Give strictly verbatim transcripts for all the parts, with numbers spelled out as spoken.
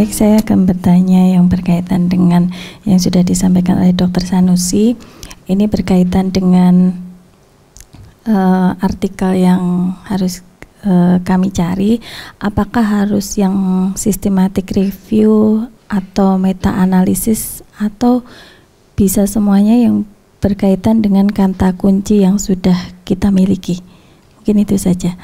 Baik, saya akan bertanya yang berkaitan dengan yang sudah disampaikan oleh Dokter Sanusi. Ini berkaitan dengan uh, artikel yang harus uh, kami cari. Apakah harus yang systematic review atau meta analisis, atau bisa semuanya yang berkaitan dengan kata kunci yang sudah kita miliki? Mungkin itu saja.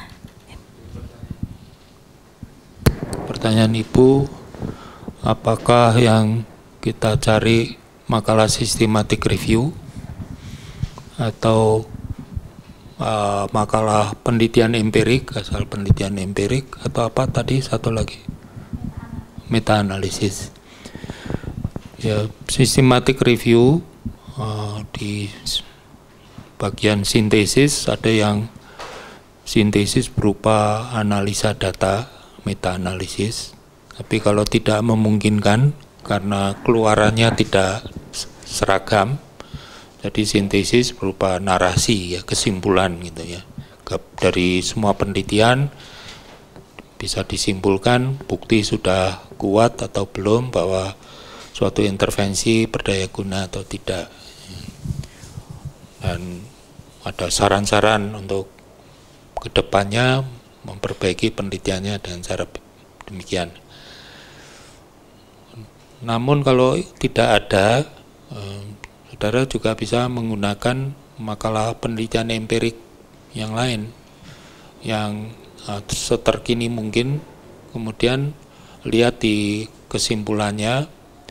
Pertanyaan Ibu, apakah yang kita cari makalah systematic review atau uh, makalah penelitian empirik, asal penelitian empirik, atau apa tadi satu lagi? Meta analisis. Ya, systematic review uh, di bagian sintesis ada yang sintesis berupa analisa data, meta analisis. Tapi kalau tidak memungkinkan karena keluarannya tidak seragam, jadi sintesis berupa narasi, ya, kesimpulan gitu ya. Dari semua penelitian bisa disimpulkan bukti sudah kuat atau belum bahwa suatu intervensi berdaya guna atau tidak. Dan ada saran-saran untuk kedepannya memperbaiki penelitiannya dengan cara demikian. Namun kalau tidak ada, eh, saudara juga bisa menggunakan makalah penelitian empirik yang lain yang eh, seterkini mungkin, kemudian lihat di kesimpulannya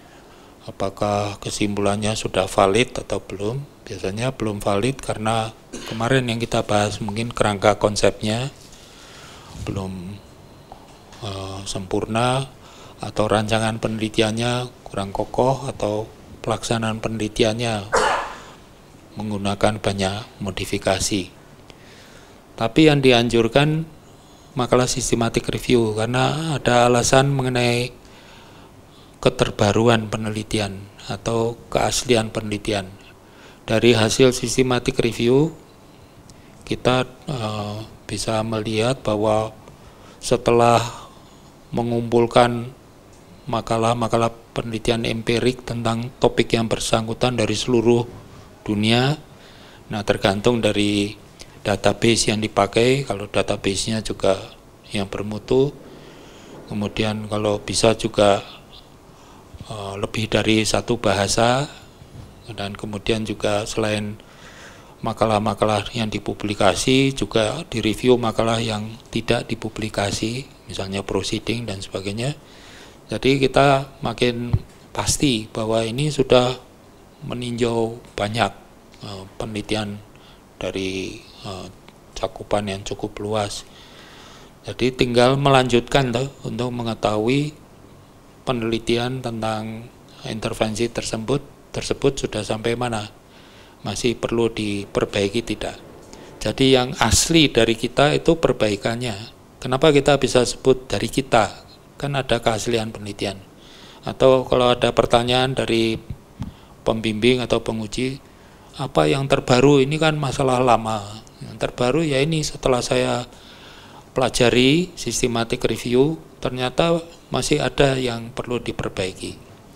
apakah kesimpulannya sudah valid atau belum. Biasanya belum valid karena kemarin yang kita bahas mungkin kerangka konsepnya belum uh, sempurna, atau rancangan penelitiannya kurang kokoh, atau pelaksanaan penelitiannya menggunakan banyak modifikasi. Tapi yang dianjurkan makalah systematic review karena ada alasan mengenai keterbaruan penelitian atau keaslian penelitian. Dari hasil systematic review kita uh, bisa melihat bahwa setelah mengumpulkan makalah-makalah penelitian empirik tentang topik yang bersangkutan dari seluruh dunia, nah tergantung dari database yang dipakai, kalau database-nya juga yang bermutu, kemudian kalau bisa juga uh, lebih dari satu bahasa, dan kemudian juga selain makalah-makalah yang dipublikasi juga direview makalah yang tidak dipublikasi, misalnya proceeding dan sebagainya. Jadi kita makin pasti bahwa ini sudah meninjau banyak uh, penelitian dari uh, cakupan yang cukup luas. Jadi tinggal melanjutkan tuh, untuk mengetahui penelitian tentang intervensi tersebut tersebut sudah sampai mana, masih perlu diperbaiki tidak. Jadi yang asli dari kita itu perbaikannya. Kenapa kita bisa sebut dari kita? Kan ada keaslian penelitian. Atau kalau ada pertanyaan dari pembimbing atau penguji, apa yang terbaru? Ini kan masalah lama. Yang terbaru ya ini setelah saya pelajari systematic review, ternyata masih ada yang perlu diperbaiki.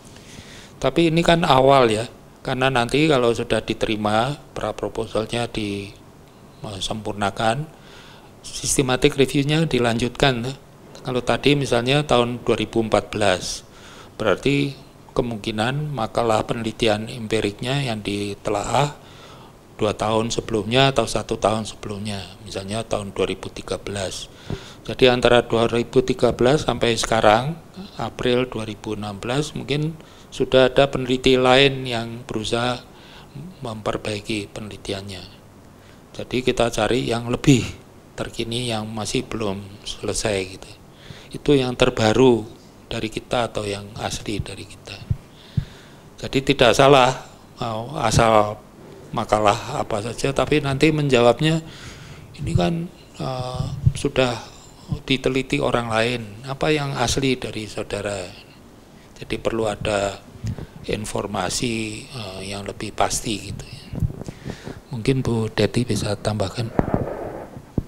Tapi ini kan awal ya. Karena nanti kalau sudah diterima, pra-proposalnya disempurnakan, systematic review-nya dilanjutkan. Kalau tadi misalnya tahun dua ribu empat belas, berarti kemungkinan makalah penelitian empiriknya yang ditelaah dua tahun sebelumnya atau satu tahun sebelumnya, misalnya tahun dua ribu tiga belas. Jadi antara dua ribu tiga belas sampai sekarang, April dua ribu enam belas, mungkin sudah ada peneliti lain yang berusaha memperbaiki penelitiannya. Jadi kita cari yang lebih terkini yang masih belum selesai gitu. Itu yang terbaru dari kita atau yang asli dari kita. Jadi tidak salah mau asal makalah apa saja, tapi nanti menjawabnya ini kan uh, sudah diteliti orang lain, apa yang asli dari saudara. Jadi perlu ada informasi uh, yang lebih pasti gitu ya. Mungkin Bu Deti bisa tambahkan.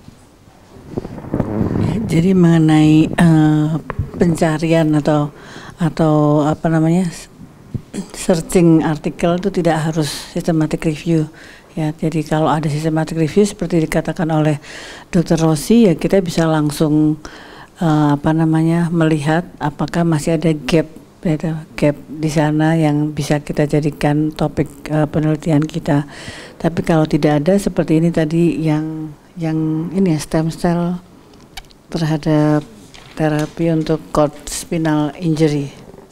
Jadi mengenai uh, pencarian atau atau apa namanya searching artikel itu tidak harus systematic review. Ya, jadi kalau ada systematic review seperti dikatakan oleh dokter Rossi, ya kita bisa langsung uh, apa namanya melihat apakah masih ada gap, gitu, gap di sana yang bisa kita jadikan topik uh, penelitian kita. Tapi kalau tidak ada seperti ini tadi yang yang ini ya stem cell terhadap terapi untuk cord spinal injury.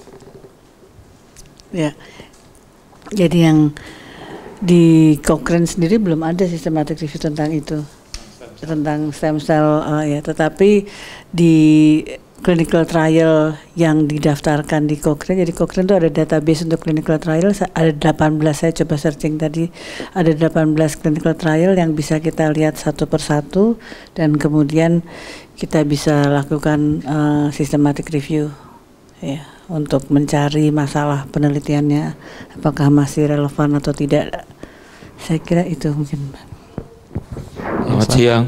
Ya, jadi yang di Cochrane sendiri belum ada systematic review tentang itu, tentang stem cell uh, ya. Tetapi di clinical trial yang didaftarkan di Cochrane, jadi Cochrane itu ada database untuk clinical trial, ada delapan belas, saya coba searching tadi, ada delapan belas clinical trial yang bisa kita lihat satu persatu dan kemudian kita bisa lakukan uh, systematic review ya, untuk mencari masalah penelitiannya apakah masih relevan atau tidak. Saya kira itu mungkin. Selamat siang.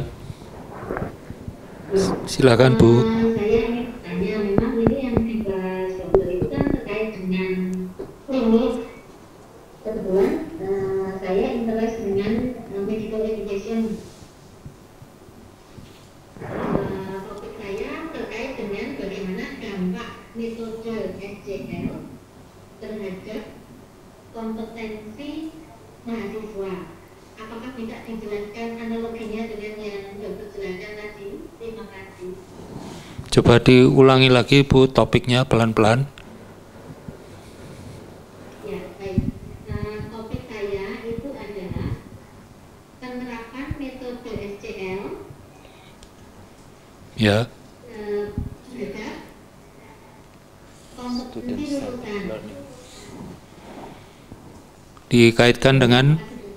Silakan Bu. Uh, saya ingin tanya, memang ini yang dibahas dokter itu kan terkait dengan klinis. Kebetulan uh, saya interest dengan uh, medical education. Uh, topik saya terkait dengan bagaimana dampak metode S J L terhadap kompetensi mahasiswa. Apakah bisa dijelaskan analoginya dengan yang dokter jelaskan tadi? Terima kasih. Coba diulangi lagi Bu topiknya pelan-pelan. Ya, baik. Nah, topik saya itu adalah penerapan metode S J L Ya. eh, terhadap kompetensi lulusan. Dikaitkan dengan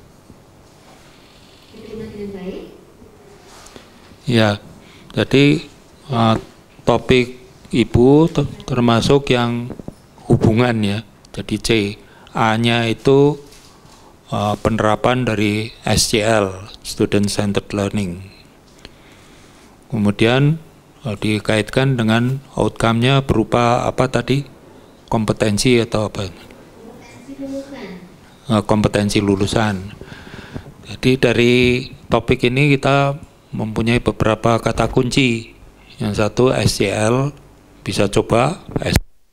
Diterima dengan baik. ya. Jadi uh, topik Ibu ter- termasuk yang hubungan ya. Jadi C, A-nya itu uh, penerapan dari S C L, Student Centered Learning. Kemudian uh, dikaitkan dengan outcome-nya berupa apa tadi? Kompetensi atau apa? Kompetensi lulusan. Uh, kompetensi lulusan. Jadi dari topik ini kita mempunyai beberapa kata kunci. Yang satu S C L, bisa coba S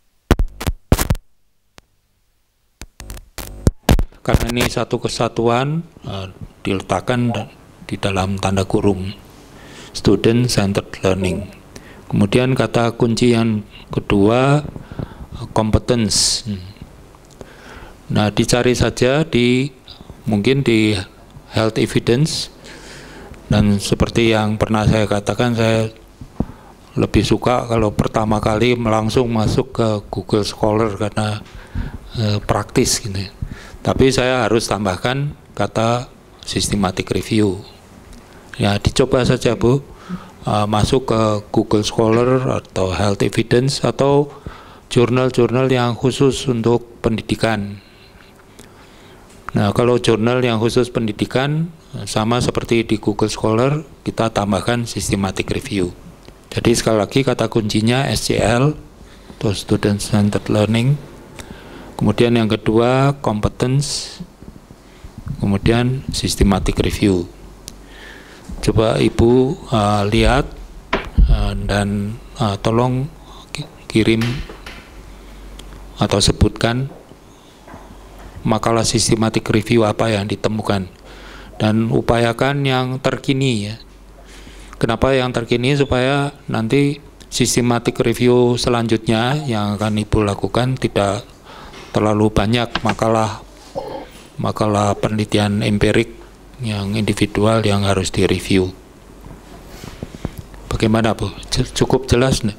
karena ini satu kesatuan uh, diletakkan di dalam tanda kurung Student Centered Learning. Kemudian kata kunci yang kedua uh, competence. Nah, dicari saja di mungkin di health evidence, dan seperti yang pernah saya katakan, saya lebih suka kalau pertama kali langsung masuk ke Google Scholar karena e, praktis gitu. Tapi saya harus tambahkan kata systematic review. Ya, dicoba saja Bu, e, masuk ke Google Scholar atau Health Evidence atau jurnal-jurnal yang khusus untuk pendidikan. Nah, kalau jurnal yang khusus pendidikan sama seperti di Google Scholar, kita tambahkan systematic review. Jadi sekali lagi kata kuncinya S C L atau Student Centered Learning. Kemudian yang kedua competence. Kemudian systematic review. Coba Ibu uh, lihat uh, dan uh, tolong kirim atau sebutkan makalah systematic review apa yang ditemukan, dan upayakan yang terkini ya. Kenapa yang terkini? Supaya nanti systematic review selanjutnya yang akan Ibu lakukan tidak terlalu banyak makalah makalah penelitian empirik yang individual yang harus direview. Bagaimana Bu? Cukup jelas nih?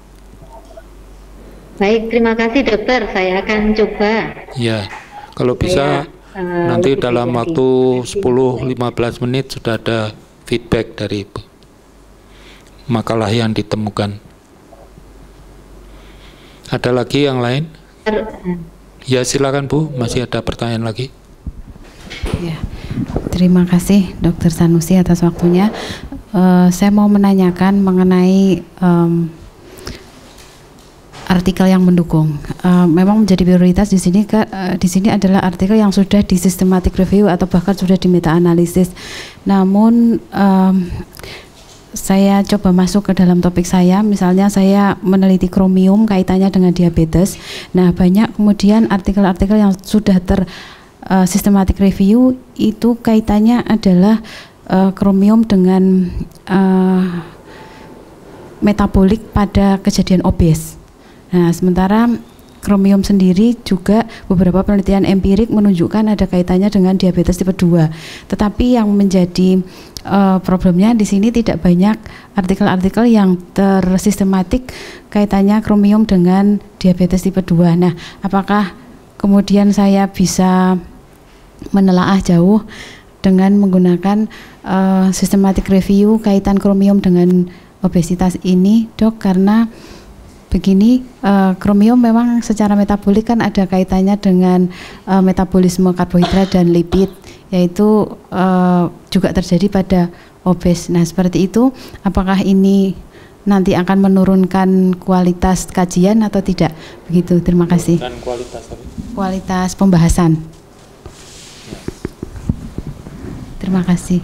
Baik, terima kasih dokter. Saya akan coba. Ya, kalau bisa saya, uh, nanti dalam waktu sepuluh sampai lima belas menit sudah ada feedback dari Ibu. Makalah yang ditemukan. Ada lagi yang lain? Ya, silakan Bu, masih ada pertanyaan lagi. Ya, terima kasih Dokter Sanusi atas waktunya. Uh, saya mau menanyakan mengenai um, artikel yang mendukung. Uh, memang menjadi prioritas di sini ke, uh, di sini adalah artikel yang sudah di systematic review atau bahkan sudah di meta analisis. Namun um, saya coba masuk ke dalam topik saya, misalnya saya meneliti kromium kaitannya dengan diabetes. Nah, banyak kemudian artikel-artikel yang sudah ter uh, systematic review itu kaitannya adalah uh, kromium dengan uh, metabolik pada kejadian obes. Nah, sementara kromium sendiri juga beberapa penelitian empirik menunjukkan ada kaitannya dengan diabetes tipe dua. Tetapi yang menjadi uh, problemnya di sini tidak banyak artikel-artikel yang tersistematik kaitannya kromium dengan diabetes tipe dua. Nah, apakah kemudian saya bisa menelaah jauh dengan menggunakan uh, systematic review kaitan kromium dengan obesitas ini, Dok? Karena begini, uh, kromium memang secara metabolik kan ada kaitannya dengan uh, metabolisme karbohidrat dan lipid, yaitu uh, juga terjadi pada obes. Nah, seperti itu, apakah ini nanti akan menurunkan kualitas kajian atau tidak? Begitu, terima kasih. Dan kualitas apa? Kualitas pembahasan. Terima kasih.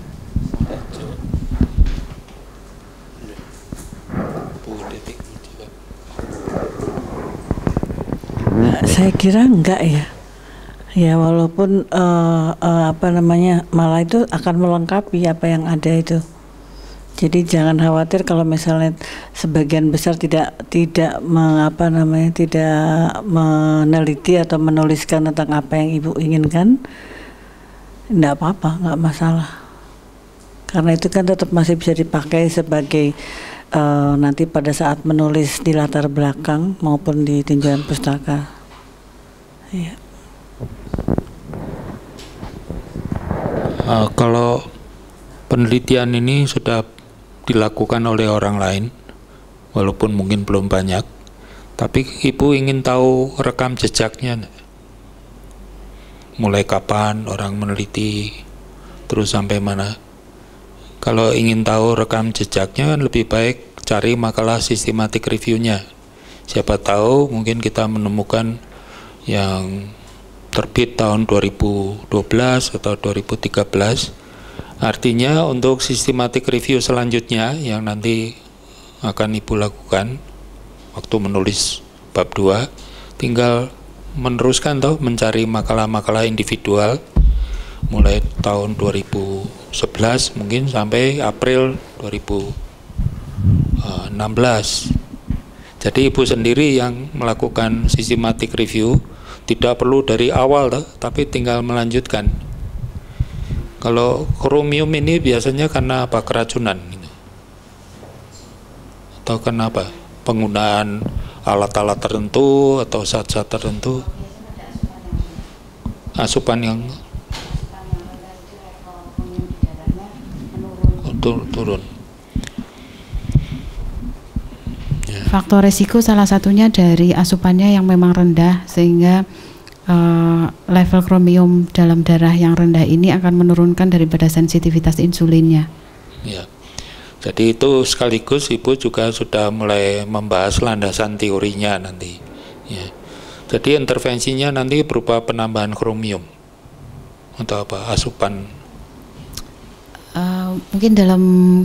Saya kira enggak ya. Ya walaupun uh, uh, apa namanya malah itu akan melengkapi apa yang ada itu. Jadi jangan khawatir kalau misalnya sebagian besar tidak tidak mengapa namanya tidak meneliti atau menuliskan tentang apa yang Ibu inginkan. Enggak apa-apa, enggak masalah. Karena itu kan tetap masih bisa dipakai sebagai uh, nanti pada saat menulis di latar belakang maupun di tinjauan pustaka. Ya. Uh, kalau penelitian ini sudah dilakukan oleh orang lain, walaupun mungkin belum banyak, tapi Ibu ingin tahu rekam jejaknya, mulai kapan orang meneliti, terus sampai mana. Kalau ingin tahu rekam jejaknya, kan lebih baik cari makalah systematic review-nya. Siapa tahu mungkin kita menemukan yang terbit tahun dua ribu dua belas atau dua ribu tiga belas. Artinya untuk systematic review selanjutnya yang nanti akan Ibu lakukan waktu menulis bab dua, tinggal meneruskan toh mencari makalah-makalah individual mulai tahun dua ribu sebelas mungkin sampai April dua ribu enam belas. Jadi Ibu sendiri yang melakukan systematic review, tidak perlu dari awal toh, tapi tinggal melanjutkan. Kalau kromium ini biasanya karena apa? Keracunan gitu. Atau kenapa? Penggunaan alat-alat tertentu atau zat-zat tertentu. Asupan yang turun. Faktor resiko salah satunya dari asupannya yang memang rendah, sehingga uh, level kromium dalam darah yang rendah ini akan menurunkan daripada sensitivitas insulinnya. Ya, jadi itu sekaligus Ibu juga sudah mulai membahas landasan teorinya nanti. Ya. Jadi intervensinya nanti berupa penambahan kromium atau apa? Asupan? Uh, mungkin dalam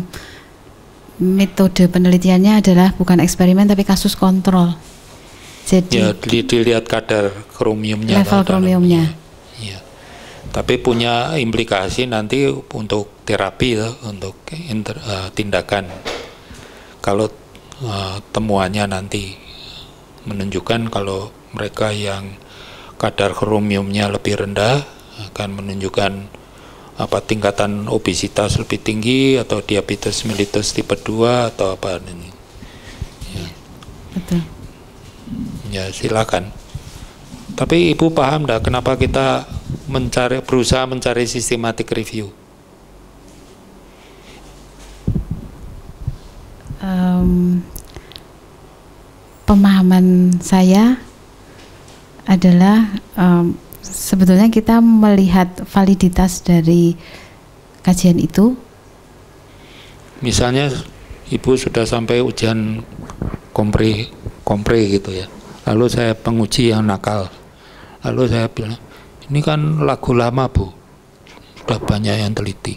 metode penelitiannya adalah bukan eksperimen tapi kasus kontrol. Jadi ya, dilihat kadar kromiumnya, level kromiumnya. Ya. Tapi punya implikasi nanti untuk terapi ya, untuk inter, uh, tindakan. Kalau uh, temuannya nanti menunjukkan kalau mereka yang kadar kromiumnya lebih rendah akan menunjukkan apa tingkatan obesitas lebih tinggi atau diabetes mellitus tipe dua atau apa ini. Ya. Betul. Ya, silakan. Tapi Ibu paham enggak kenapa kita mencari berusaha mencari systematic review? Um, pemahaman saya adalah um, sebetulnya kita melihat validitas dari kajian itu. Misalnya Ibu sudah sampai ujian kompre, kompre gitu ya. Lalu saya penguji yang nakal. Lalu saya bilang, ini kan lagu lama Bu, sudah banyak yang teliti.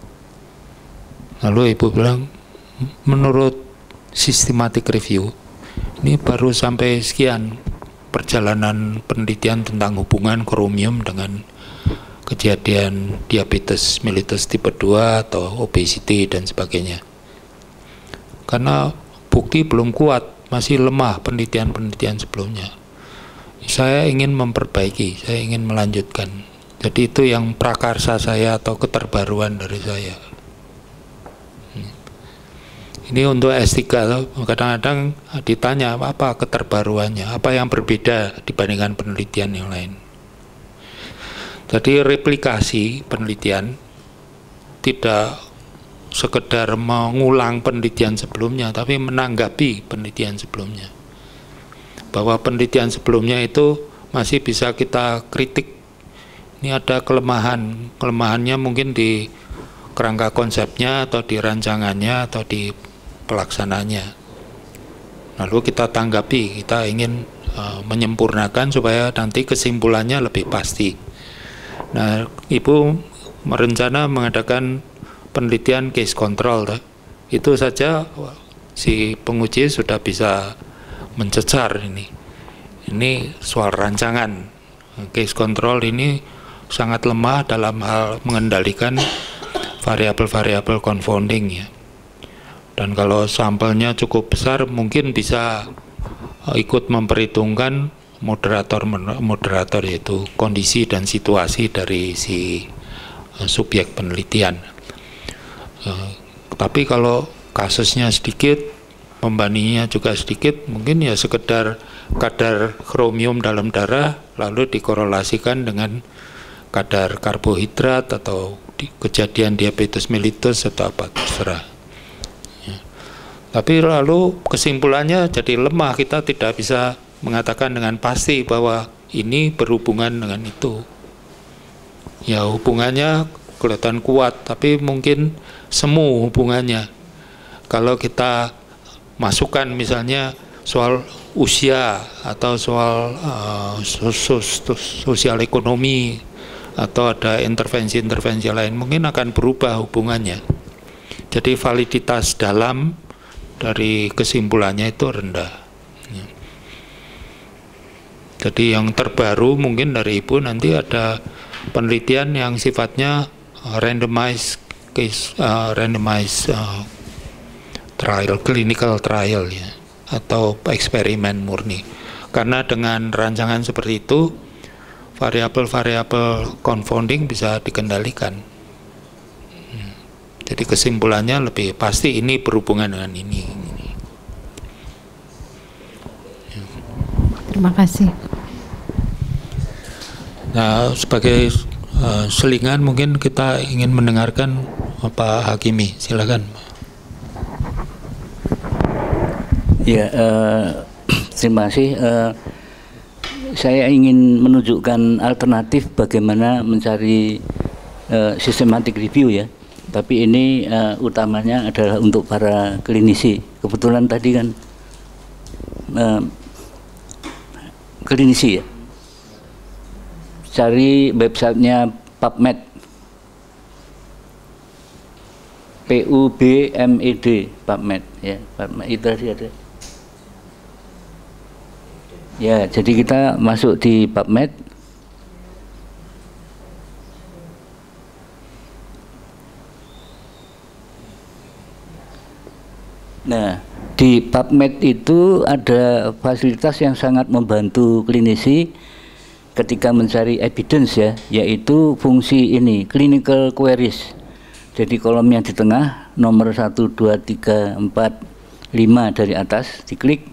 Lalu ibu bilang, menurut systematic review, ini baru sampai sekian perjalanan penelitian tentang hubungan kromium dengan kejadian diabetes mellitus tipe dua atau obesity dan sebagainya. Karena bukti belum kuat, masih lemah penelitian-penelitian sebelumnya. Saya ingin memperbaiki, saya ingin melanjutkan. Jadi itu yang prakarsa saya atau keterbaruan dari saya. Ini untuk S tiga, kadang-kadang ditanya apa keterbaruannya, apa yang berbeda dibandingkan penelitian yang lain. Jadi replikasi penelitian tidak sekedar mengulang penelitian sebelumnya, tapi menanggapi penelitian sebelumnya. Bahwa penelitian sebelumnya itu masih bisa kita kritik. Ini ada kelemahan, kelemahannya mungkin di kerangka konsepnya atau di rancangannya atau di pelaksananya. Lalu kita tanggapi, kita ingin uh, menyempurnakan supaya nanti kesimpulannya lebih pasti. Nah, Ibu merencana mengadakan penelitian case control, tak? Itu saja si penguji sudah bisa mencecar ini. Ini soal rancangan. Case control ini sangat lemah dalam hal mengendalikan variabel-variabel confounding ya. Dan kalau sampelnya cukup besar, mungkin bisa ikut memperhitungkan moderator-moderator, yaitu kondisi dan situasi dari si subjek penelitian. Uh, tapi kalau kasusnya sedikit, pembandingnya juga sedikit, mungkin ya sekedar kadar kromium dalam darah lalu dikorelasikan dengan kadar karbohidrat atau di, kejadian diabetes mellitus atau apa terserah. Ya. Tapi lalu kesimpulannya jadi lemah, kita tidak bisa mengatakan dengan pasti bahwa ini berhubungan dengan itu. Ya, hubungannya kelihatan kuat, tapi mungkin semu hubungannya. Kalau kita masukkan misalnya soal usia atau soal uh, sos sosial ekonomi atau ada intervensi-intervensi lain, mungkin akan berubah hubungannya. Jadi validitas dalam dari kesimpulannya itu rendah. Ya. Jadi yang terbaru mungkin dari Ibu nanti ada penelitian yang sifatnya randomized case, uh, randomized uh, trial, clinical trial ya, atau eksperimen murni. Karena dengan rancangan seperti itu, variabel-variabel confounding bisa dikendalikan. Hmm. Jadi kesimpulannya lebih pasti ini berhubungan dengan ini. Ya. Terima kasih. Nah, sebagai uh, selingan mungkin kita ingin mendengarkan Pak Hakimi, silakan. Ya, uh, terima kasih. Uh, saya ingin menunjukkan alternatif bagaimana mencari uh, systematic review ya. Tapi ini uh, utamanya adalah untuk para klinisi. Kebetulan tadi kan uh, klinisi ya. Cari websitenya PubMed, P U B M E D, PubMed ya, PubMed itu tadi ada. Ya, jadi kita masuk di PubMed. Nah, di PubMed itu ada fasilitas yang sangat membantu klinisi ketika mencari evidence ya, yaitu fungsi ini, clinical queries. Jadi kolom yang di tengah, nomor satu, dua, tiga, empat, lima dari atas, diklik.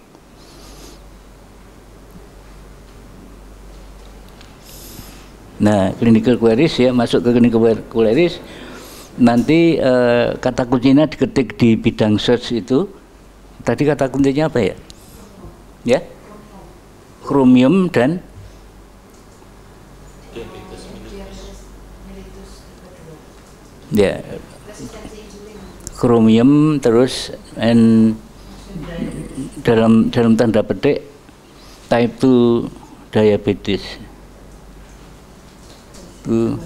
Nah, clinical queries ya, masuk ke clinical queries. Nanti eh, kata kuncinya diketik di bidang search itu. Tadi kata kuncinya apa ya? Ya, chromium dan ya, chromium terus and dalam dalam tanda petik type two diabetes. Itu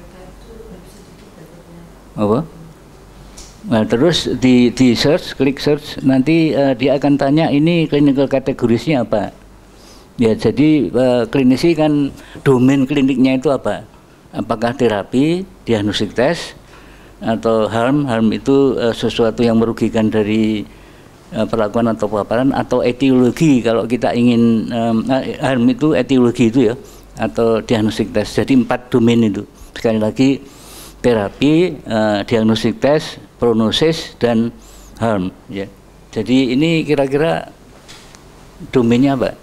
apa? Nah, terus di di search, klik search, nanti uh, dia akan tanya ini clinical kategorisnya apa. Ya, jadi uh, klinisi kan domain kliniknya itu apa? Apakah terapi, diagnostik tes, atau harm? Harm itu uh, sesuatu yang merugikan dari uh, perlakuan atau paparan, atau etiologi kalau kita ingin um, harm itu etiologi itu ya, atau diagnostik tes. Jadi empat domain itu. Sekali lagi terapi, uh, diagnostik tes, prognosis, dan harm. Ya. Jadi ini kira-kira domainnya apa?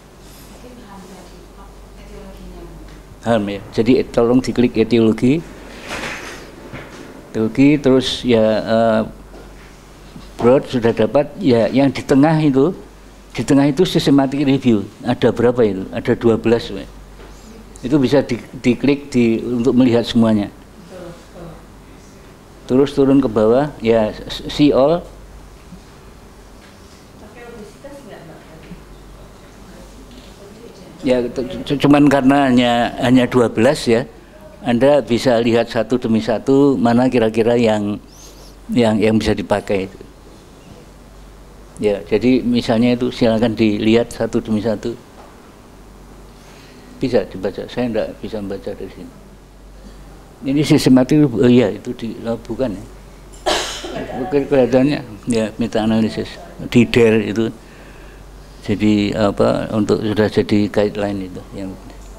Harm ya. Jadi tolong diklik etiologi. Etiologi terus ya uh, broad sudah dapat. Ya yang di tengah itu, di tengah itu systematic review. Ada berapa itu? Ada dua belas. Ya. Itu bisa di, diklik di untuk melihat semuanya. Terus turun ke bawah, ya see all. Ya, cuman karena hanya hanya dua belas ya, Anda bisa lihat satu demi satu mana kira-kira yang yang yang bisa dipakai itu. Ya, jadi misalnya itu silakan dilihat satu demi satu. Bisa dibaca, saya enggak bisa membaca dari sini. Ini sistematik, oh iya itu di, oh, bukan ya, kelihatannya ya meta analisis di D E R itu, jadi apa untuk sudah jadi guideline itu yang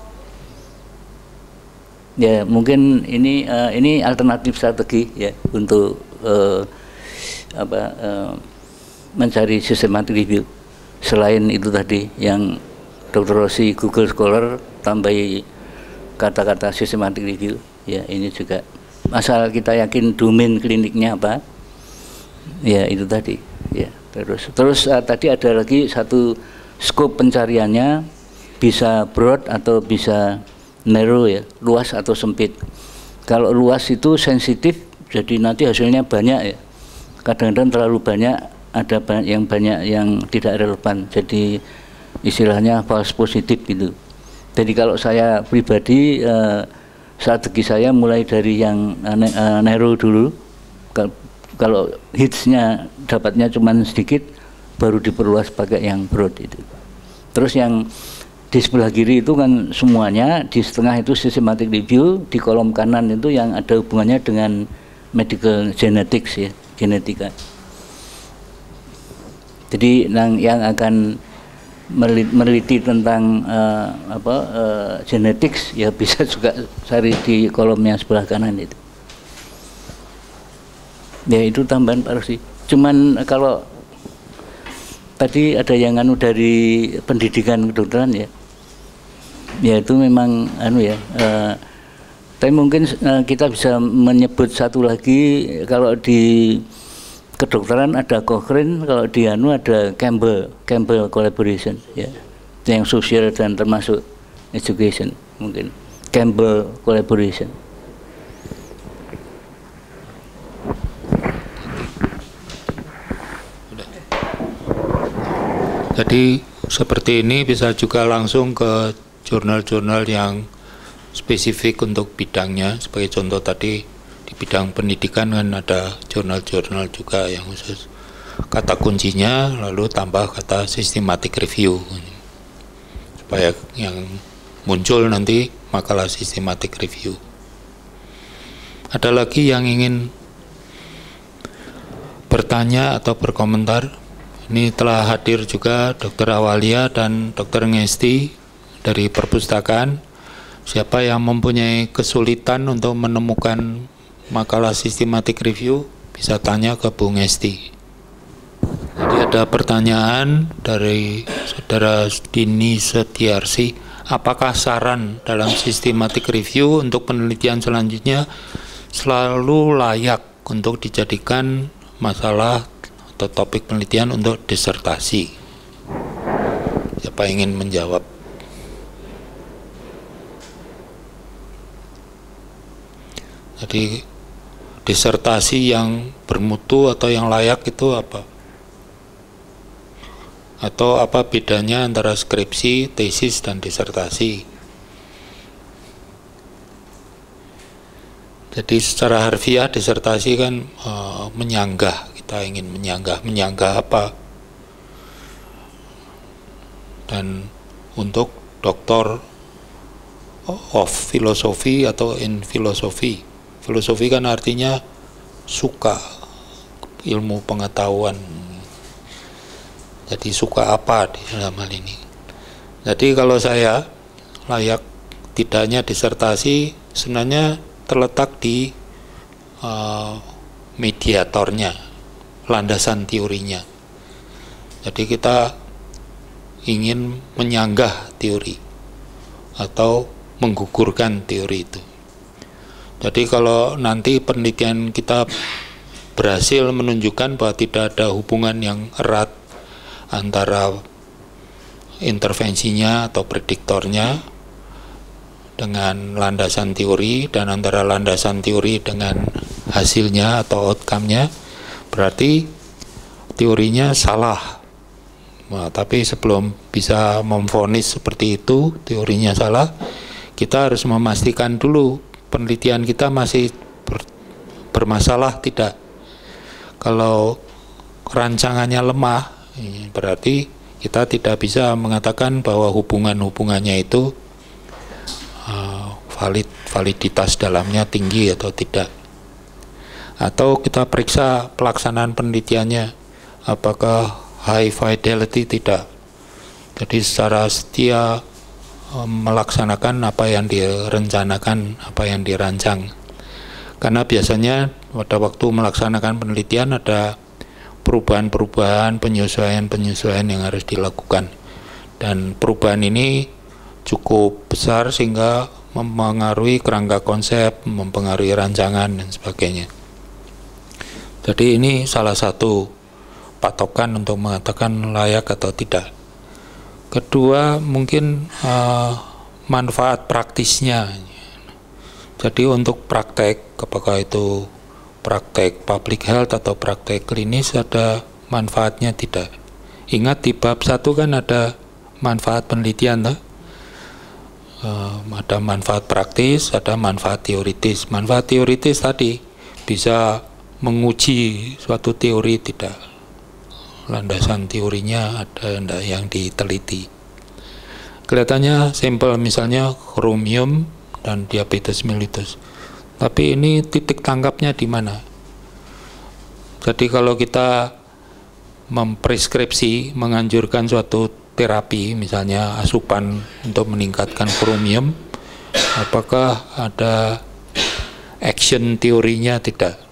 ya mungkin ini uh, ini alternatif strategi ya untuk uh, apa uh, mencari systematic review. Selain itu tadi yang dokter Rossi Google Scholar tambahi kata-kata systematic review. Ya ini juga asal kita yakin domain kliniknya apa, ya itu tadi. Ya terus terus uh, tadi ada lagi satu scope pencariannya, bisa broad atau bisa narrow ya, luas atau sempit. Kalau luas itu sensitif, jadi nanti hasilnya banyak ya. Kadang-kadang terlalu banyak, ada banyak yang banyak yang tidak relevan. Jadi istilahnya false positif gitu. Jadi kalau saya pribadi uh, strategi saya mulai dari yang uh, narrow dulu. Kalau hitsnya dapatnya cuma sedikit, baru diperluas pakai yang broad itu. Terus yang di sebelah kiri itu kan semuanya, di setengah itu systematic review, di kolom kanan itu yang ada hubungannya dengan medical genetics ya, genetika. Jadi yang, yang akan meneliti tentang uh, apa uh, genetics ya bisa juga cari di kolom yang sebelah kanan itu. Ya itu tambahan Pak Rosi. Cuman kalau tadi ada yang anu dari pendidikan kedokteran ya, ya itu memang anu ya. Uh, tapi mungkin uh, kita bisa menyebut satu lagi, kalau di kedokteran ada Cochrane, kalau di anu ada Campbell, Campbell collaboration ya, yang sosial dan termasuk education mungkin Campbell collaboration. Jadi seperti ini bisa juga langsung ke jurnal-jurnal yang spesifik untuk bidangnya. Sebagai contoh tadi di bidang pendidikan kan ada jurnal-jurnal juga yang khusus kata kuncinya, lalu tambah kata systematic review supaya yang muncul nanti makalah systematic review. Ada lagi yang ingin bertanya atau berkomentar? Ini telah hadir juga Dokter Awalia dan Dokter Ngesti dari perpustakaan. Siapa yang mempunyai kesulitan untuk menemukan makalah systematic review bisa tanya ke Bu Ngesti. Jadi ada pertanyaan dari Saudara Dini Setiarsi, apakah saran dalam systematic review untuk penelitian selanjutnya selalu layak untuk dijadikan masalah atau topik penelitian untuk disertasi? Siapa ingin menjawab? Jadi disertasi yang bermutu atau yang layak itu apa? Atau apa bedanya antara skripsi, tesis, dan disertasi? Jadi secara harfiah disertasi kan e, menyanggah, kita ingin menyanggah, menyanggah apa? Dan untuk doktor of filosofi atau in filosofi, filosofi kan artinya suka ilmu pengetahuan. Jadi suka apa di dalam hal ini? Jadi kalau saya layak tidaknya disertasi sebenarnya terletak di uh, mediatornya, landasan teorinya. Jadi kita ingin menyanggah teori atau menggugurkan teori itu. Jadi kalau nanti penelitian kita berhasil menunjukkan bahwa tidak ada hubungan yang erat antara intervensinya atau prediktornya dengan landasan teori dan antara landasan teori dengan hasilnya atau outcome-nya, berarti teorinya salah. Nah, tapi sebelum bisa memvonis seperti itu, teorinya salah, kita harus memastikan dulu penelitian kita masih ber, bermasalah tidak. Kalau rancangannya lemah, berarti kita tidak bisa mengatakan bahwa hubungan-hubungannya itu uh, valid, validitas dalamnya tinggi atau tidak. Atau kita periksa pelaksanaan penelitiannya, apakah high fidelity, tidak. Jadi secara setia um, melaksanakan apa yang direncanakan, apa yang dirancang. Karena biasanya pada waktu melaksanakan penelitian ada perubahan-perubahan, penyesuaian-penyesuaian yang harus dilakukan. Dan perubahan ini cukup besar sehingga mempengaruhi kerangka konsep, mempengaruhi rancangan dan sebagainya. Jadi ini salah satu patokan untuk mengatakan layak atau tidak. Kedua, mungkin uh, manfaat praktisnya. Jadi untuk praktek, apakah itu praktek public health atau praktek klinis, ada manfaatnya tidak. Ingat di bab satu kan ada manfaat penelitian, toh? Uh, ada manfaat praktis, ada manfaat teoritis. Manfaat teoritis tadi bisa menguji suatu teori, tidak. Landasan teorinya ada enggak yang diteliti. Kelihatannya simpel, misalnya chromium dan diabetes mellitus. Tapi ini titik tangkapnya di mana? Jadi kalau kita mempreskripsi, menganjurkan suatu terapi, misalnya asupan untuk meningkatkan chromium, apakah ada action teorinya? Tidak.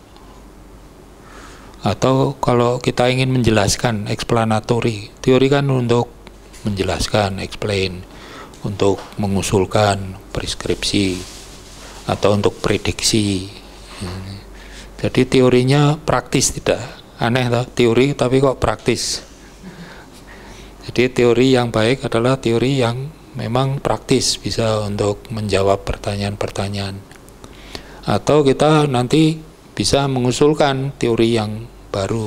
Atau kalau kita ingin menjelaskan, explanatory, teori kan untuk menjelaskan, explain, untuk mengusulkan preskripsi atau untuk prediksi. Jadi teorinya praktis, tidak. Aneh toh, teori tapi kok praktis. Jadi teori yang baik adalah teori yang memang praktis, bisa untuk menjawab pertanyaan-pertanyaan. Atau kita nanti bisa mengusulkan teori yang baru,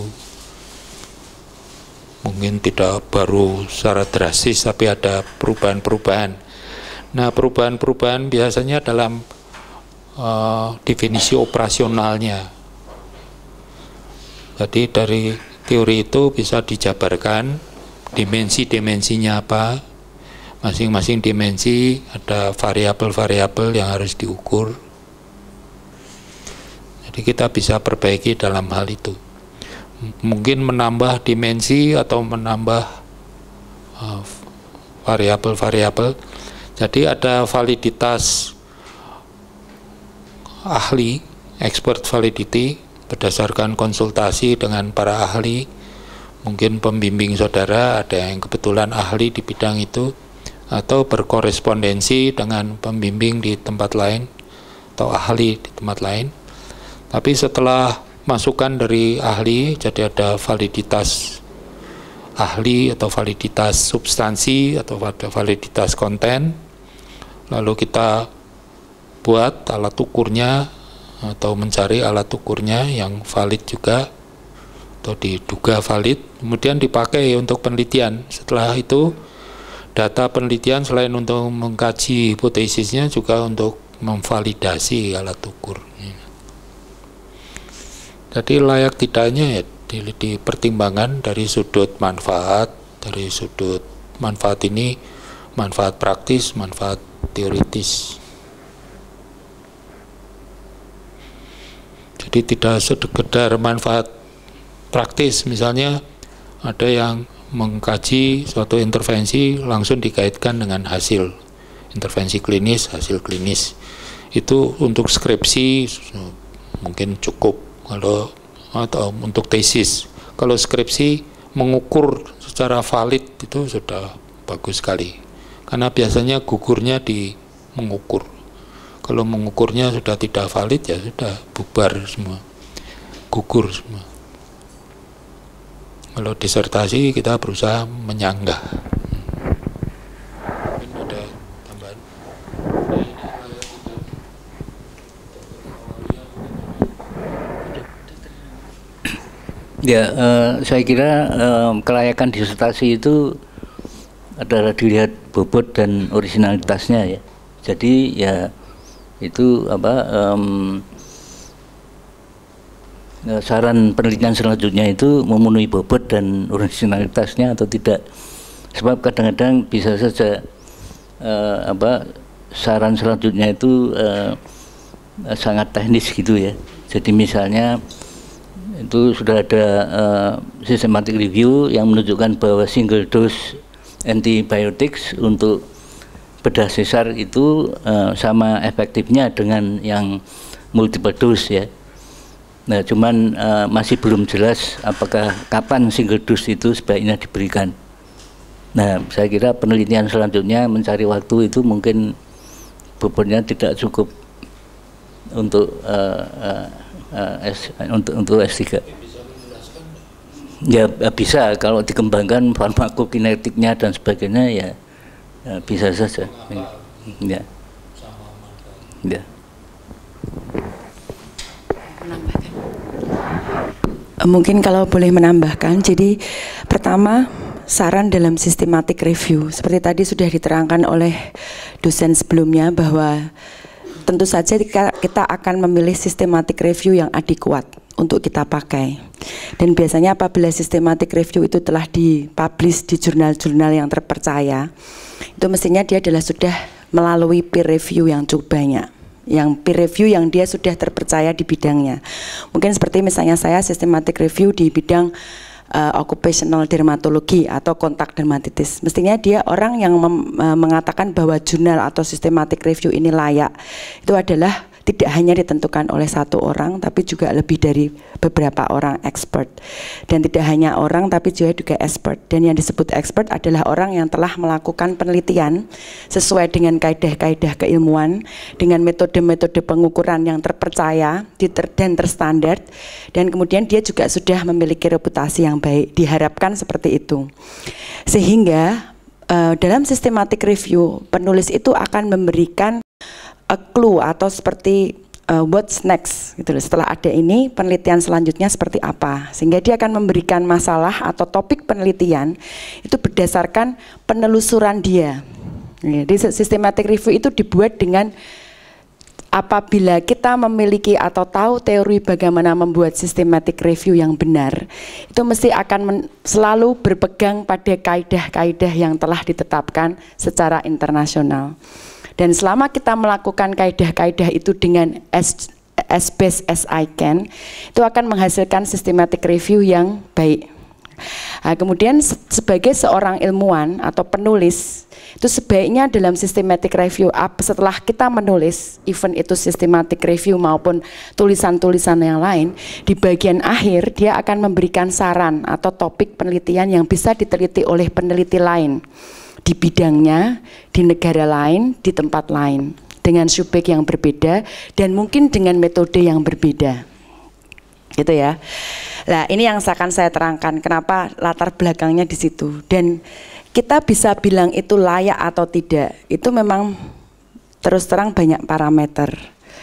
mungkin tidak baru secara drastis tapi ada perubahan-perubahan. Nah, perubahan-perubahan biasanya dalam uh, definisi operasionalnya. Jadi dari teori itu bisa dijabarkan dimensi-dimensinya apa, masing-masing dimensi ada variabel-variabel yang harus diukur. Jadi kita bisa perbaiki dalam hal itu. Mungkin menambah dimensi atau menambah uh, variabel-variabel. Jadi ada validitas ahli, expert validity, berdasarkan konsultasi dengan para ahli. Mungkin pembimbing saudara ada yang kebetulan ahli di bidang itu, atau berkorespondensi dengan pembimbing di tempat lain atau ahli di tempat lain. Tapi setelah masukan dari ahli, jadi ada validitas ahli atau validitas substansi atau validitas konten, lalu kita buat alat ukurnya atau mencari alat ukurnya yang valid juga, atau diduga valid, kemudian dipakai untuk penelitian. Setelah itu data penelitian selain untuk mengkaji hipotesisnya juga untuk memvalidasi alat ukur. Jadi layak tidaknya ya dipertimbangkan dari sudut manfaat, dari sudut manfaat ini, manfaat praktis, manfaat teoritis. Jadi tidak sekedar manfaat praktis, misalnya ada yang mengkaji suatu intervensi langsung dikaitkan dengan hasil intervensi klinis, hasil klinis. Itu untuk skripsi mungkin cukup, kalau atau untuk tesis. Kalau skripsi mengukur secara valid itu sudah bagus sekali, karena biasanya gugurnya di mengukur. Kalau mengukurnya sudah tidak valid ya sudah bubar semua, gugur semua. Kalau disertasi kita berusaha menyanggah. Mungkin ada tambahan. Ya, uh, saya kira uh, kelayakan disertasi itu adalah dilihat bobot dan originalitasnya ya. Jadi ya itu apa um, saran penelitian selanjutnya itu memenuhi bobot dan originalitasnya atau tidak. Sebab kadang-kadang bisa saja uh, apa saran selanjutnya itu uh, sangat teknis gitu ya. Jadi misalnya itu sudah ada uh, systematic review yang menunjukkan bahwa single dose antibiotics untuk bedah sesar itu uh, sama efektifnya dengan yang multiple dose ya. Nah, cuman uh, masih belum jelas apakah kapan single dose itu sebaiknya diberikan. Nah, saya kira penelitian selanjutnya mencari waktu itu mungkin bobotnya tidak cukup untuk uh, uh, uh, S, untuk untuk S tiga. Ya bisa kalau dikembangkan farmakokinetiknya dan sebagainya ya, ya bisa saja. Ya. Ya. Mungkin kalau boleh menambahkan, jadi pertama saran dalam systematic review seperti tadi sudah diterangkan oleh dosen sebelumnya bahwa tentu saja kita akan memilih systematic review yang adekuat untuk kita pakai. Dan biasanya apabila systematic review itu telah dipublish di jurnal-jurnal yang terpercaya, itu mestinya dia adalah sudah melalui peer review yang cukup banyak, yang peer review yang dia sudah terpercaya di bidangnya. Mungkin seperti misalnya saya systematic review di bidang uh, occupational dermatologi atau kontak dermatitis. Mestinya dia orang yang mem, uh, mengatakan bahwa jurnal atau systematic review ini layak, itu adalah tidak hanya ditentukan oleh satu orang, tapi juga lebih dari beberapa orang expert. Dan tidak hanya orang, tapi juga juga expert. Dan yang disebut expert adalah orang yang telah melakukan penelitian sesuai dengan kaidah-kaidah keilmuan, dengan metode-metode pengukuran yang terpercaya dan terstandar, dan kemudian dia juga sudah memiliki reputasi yang baik. Diharapkan seperti itu. Sehingga uh, dalam systematic review, penulis itu akan memberikan a clue atau seperti uh, what's next gitu loh. Setelah ada ini penelitian selanjutnya seperti apa, sehingga dia akan memberikan masalah atau topik penelitian itu berdasarkan penelusuran dia. Jadi systematic review itu dibuat dengan apabila kita memiliki atau tahu teori bagaimana membuat systematic review yang benar, itu mesti akan men, selalu berpegang pada kaidah-kaidah yang telah ditetapkan secara internasional. Dan selama kita melakukan kaidah-kaidah itu dengan as, as best as I can, itu akan menghasilkan systematic review yang baik. Nah, kemudian sebagai seorang ilmuwan atau penulis, itu sebaiknya dalam systematic review up setelah kita menulis, even itu systematic review maupun tulisan-tulisan yang lain, di bagian akhir dia akan memberikan saran atau topik penelitian yang bisa diteliti oleh peneliti lain di bidangnya, di negara lain, di tempat lain, dengan subjek yang berbeda dan mungkin dengan metode yang berbeda, gitu ya. Nah, ini yang akan saya terangkan kenapa latar belakangnya di situ. Dan kita bisa bilang itu layak atau tidak, itu memang terus terang banyak parameter.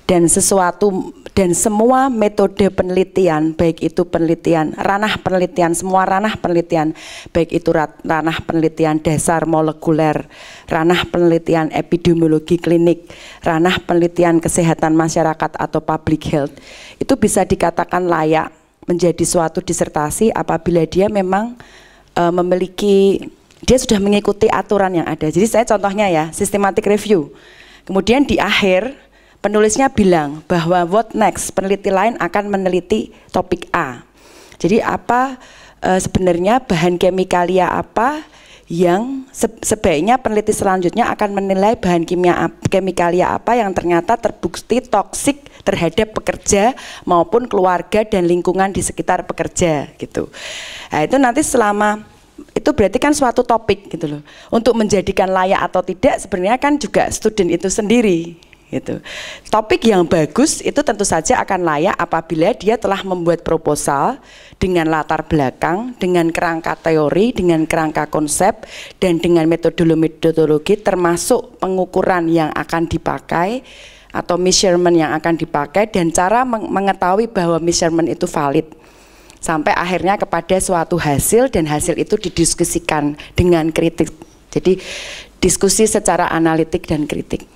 dan sesuatu dan semua metode penelitian, baik itu penelitian ranah penelitian, semua ranah penelitian, baik itu ranah penelitian dasar molekuler, ranah penelitian epidemiologi klinik, ranah penelitian kesehatan masyarakat atau public health, itu bisa dikatakan layak menjadi suatu disertasi apabila dia memang e, memiliki, dia sudah mengikuti aturan yang ada. Jadi saya contohnya ya, systematic review. Kemudian di akhir penulisnya bilang bahwa what next, peneliti lain akan meneliti topik A. Jadi apa e, sebenarnya bahan kimikalia apa yang se sebaiknya peneliti selanjutnya akan menilai bahan kimia kimikalia apa yang ternyata terbukti toksik terhadap pekerja maupun keluarga dan lingkungan di sekitar pekerja gitu. Nah, itu nanti selama itu berarti kan suatu topik gitu loh. Untuk menjadikan layak atau tidak sebenarnya kan juga student itu sendiri. Gitu. Topik yang bagus itu tentu saja akan layak apabila dia telah membuat proposal dengan latar belakang, dengan kerangka teori, dengan kerangka konsep, dan dengan metodologi termasuk pengukuran yang akan dipakai atau measurement yang akan dipakai dan cara mengetahui bahwa measurement itu valid sampai akhirnya kepada suatu hasil dan hasil itu didiskusikan dengan kritik. Jadi diskusi secara analitik dan kritik.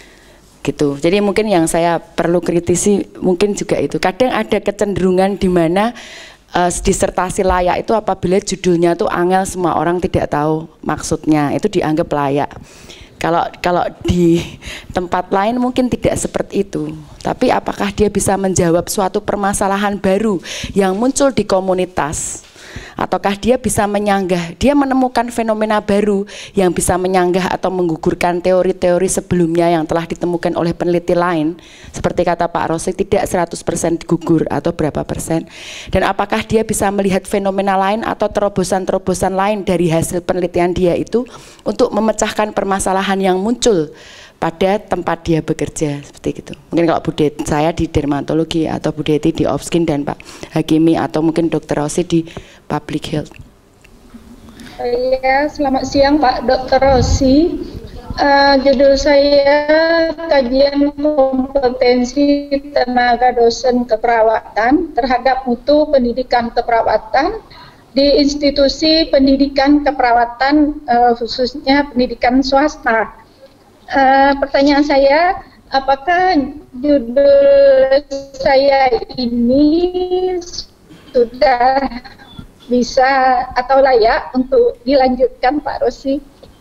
Gitu. Jadi mungkin yang saya perlu kritisi mungkin juga itu. Kadang ada kecenderungan di mana uh, disertasi layak itu apabila judulnya tuh angel, semua orang tidak tahu maksudnya, itu dianggap layak. Kalau kalau di tempat lain mungkin tidak seperti itu. Tapi apakah dia bisa menjawab suatu permasalahan baru yang muncul di komunitas? Ataukah dia bisa menyanggah, dia menemukan fenomena baru yang bisa menyanggah atau menggugurkan teori-teori sebelumnya yang telah ditemukan oleh peneliti lain, seperti kata Pak Rosi, tidak seratus persen gugur atau berapa persen, dan apakah dia bisa melihat fenomena lain atau terobosan-terobosan lain dari hasil penelitian dia itu untuk memecahkan permasalahan yang muncul pada tempat dia bekerja, seperti itu. Mungkin kalau Bu Det, saya di dermatologi atau Bu Deti di Opskin dan Pak Hakimi atau mungkin Dokter Rosi di Public Health. Ya, selamat siang Pak Dokter Rosi. Uh, judul saya kajian kompetensi tenaga dosen keperawatan terhadap mutu pendidikan keperawatan di institusi pendidikan keperawatan, uh, khususnya pendidikan swasta. Uh, pertanyaan saya, apakah judul saya ini sudah bisa atau layak untuk dilanjutkan Pak Rosi?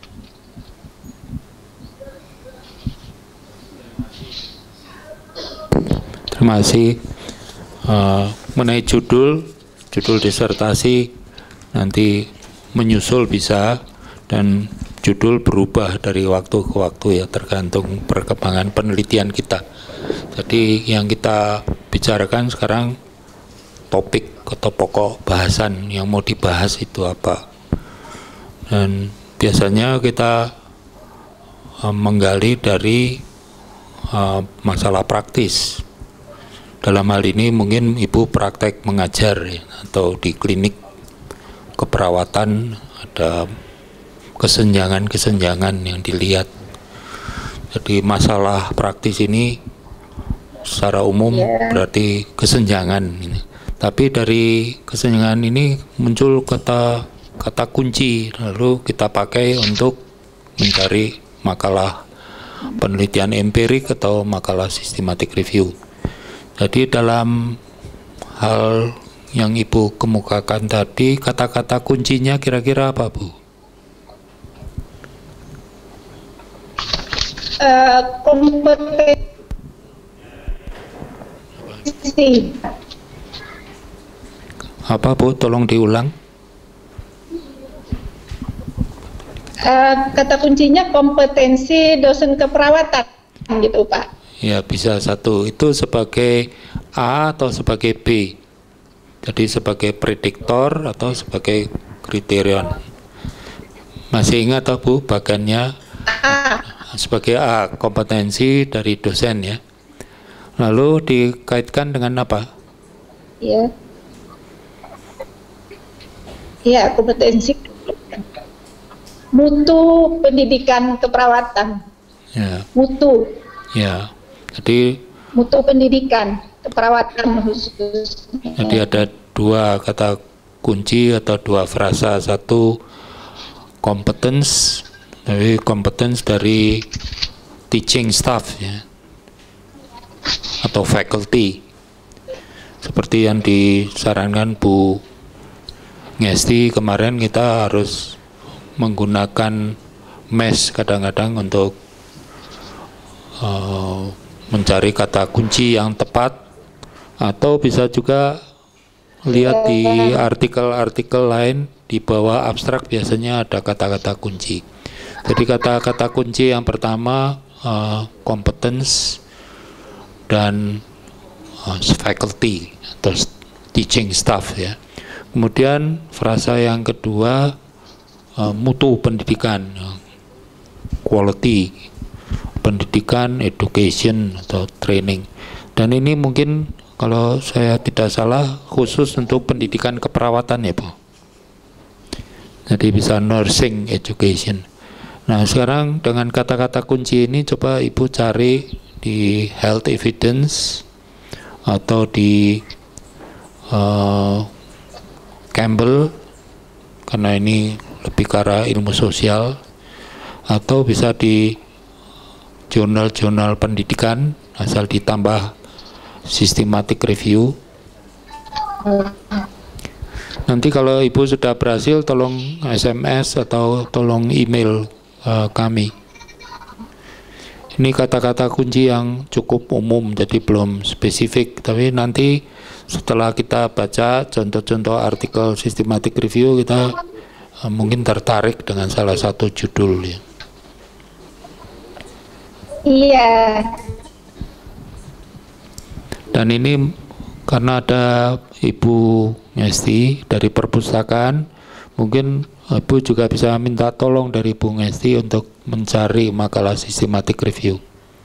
Terima kasih. Uh, mengenai judul, judul disertasi nanti menyusul bisa, dan judul berubah dari waktu ke waktu ya, tergantung perkembangan penelitian kita. Jadi yang kita bicarakan sekarang topik atau pokok bahasan yang mau dibahas itu apa. Dan biasanya kita uh, menggali dari uh, masalah praktis. Dalam hal ini mungkin Ibu praktek mengajar ya, atau di klinik keperawatan ada kesenjangan-kesenjangan yang dilihat. Jadi masalah praktis ini secara umum yeah. berarti kesenjangan ini. Tapi dari kesenjangan ini muncul kata kata kunci, lalu kita pakai untuk mencari makalah penelitian empirik atau makalah systematic review. Jadi dalam hal yang Ibu kemukakan tadi, kata-kata kuncinya kira-kira apa, Bu? Uh, kompetensi. Apa, Bu? Tolong diulang. Uh, kata kuncinya kompetensi dosen keperawatan, gitu Pak. Ya, bisa satu. Itu sebagai A atau sebagai B. Jadi sebagai prediktor atau sebagai kriterion. Masih ingat toh, Bu, bagannya? A. Sebagai A, kompetensi dari dosen ya. Lalu dikaitkan dengan apa? Iya. Iya, kompetensi mutu pendidikan keperawatan. Ya. Mutu. Ya. Jadi mutu pendidikan keperawatan khusus. Jadi ada dua kata kunci atau dua frasa. Satu competence, dari competence dari teaching staff ya, atau faculty, seperti yang disarankan Bu Ngesti kemarin. Kita harus menggunakan M E S kadang-kadang untuk uh, mencari kata kunci yang tepat, atau bisa juga lihat di artikel-artikel lain di bawah abstrak biasanya ada kata-kata kunci. Jadi kata-kata kunci yang pertama uh, competence dan uh, faculty atau teaching staff ya. Kemudian frasa yang kedua uh, mutu pendidikan, uh, quality pendidikan, education atau training. Dan ini mungkin kalau saya tidak salah khusus untuk pendidikan keperawatan ya Bu. Jadi bisa nursing education. Nah sekarang dengan kata-kata kunci ini coba Ibu cari di health evidence atau di uh, Campbell, karena ini lebih ke arah ilmu sosial, atau bisa di jurnal-jurnal pendidikan asal ditambah systematic review. Nanti kalau Ibu sudah berhasil tolong S M S atau tolong email uh, kami. Ini kata-kata kunci yang cukup umum jadi belum spesifik, tapi nanti setelah kita baca contoh-contoh artikel systematic review kita uh, mungkin tertarik dengan salah satu judul ya. Iya. Dan ini karena ada Ibu Ngesti dari perpustakaan, mungkin Ibu juga bisa minta tolong dari Bu Ngesti untuk mencari makalah systematic review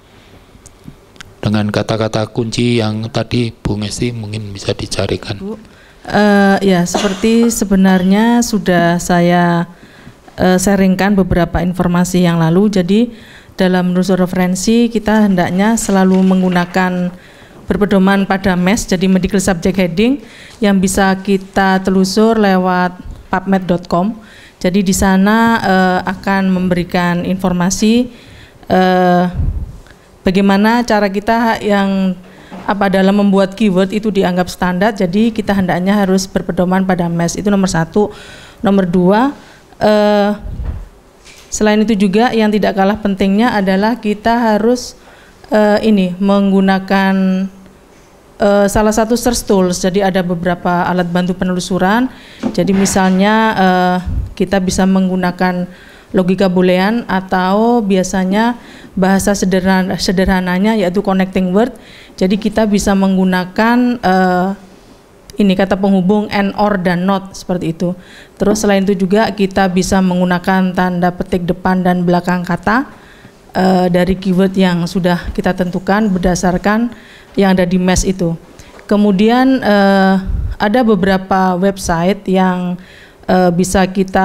dengan kata-kata kunci yang tadi Bu Ngesti mungkin bisa dicarikan. Bu, uh, ya seperti sebenarnya sudah saya uh, sharingkan beberapa informasi yang lalu. Jadi dalam menulis referensi kita hendaknya selalu menggunakan berpedoman pada M E S, jadi Medical Subject Heading, yang bisa kita telusur lewat pubmed dot com. Jadi di sana uh, akan memberikan informasi uh, bagaimana cara kita yang apa dalam membuat keyword itu dianggap standar. Jadi kita hendaknya harus berpedoman pada M E S, itu nomor satu. Nomor dua, uh, selain itu juga yang tidak kalah pentingnya adalah kita harus uh, ini menggunakan Uh, salah satu search tools. Jadi ada beberapa alat bantu penelusuran. Jadi misalnya uh, kita bisa menggunakan logika boolean atau biasanya bahasa sederhana, sederhananya yaitu connecting word. Jadi kita bisa menggunakan uh, ini kata penghubung and, or, dan not seperti itu. Terus selain itu juga kita bisa menggunakan tanda petik depan dan belakang kata uh, dari keyword yang sudah kita tentukan berdasarkan yang ada di M E S itu. Kemudian uh, ada beberapa website yang uh, bisa kita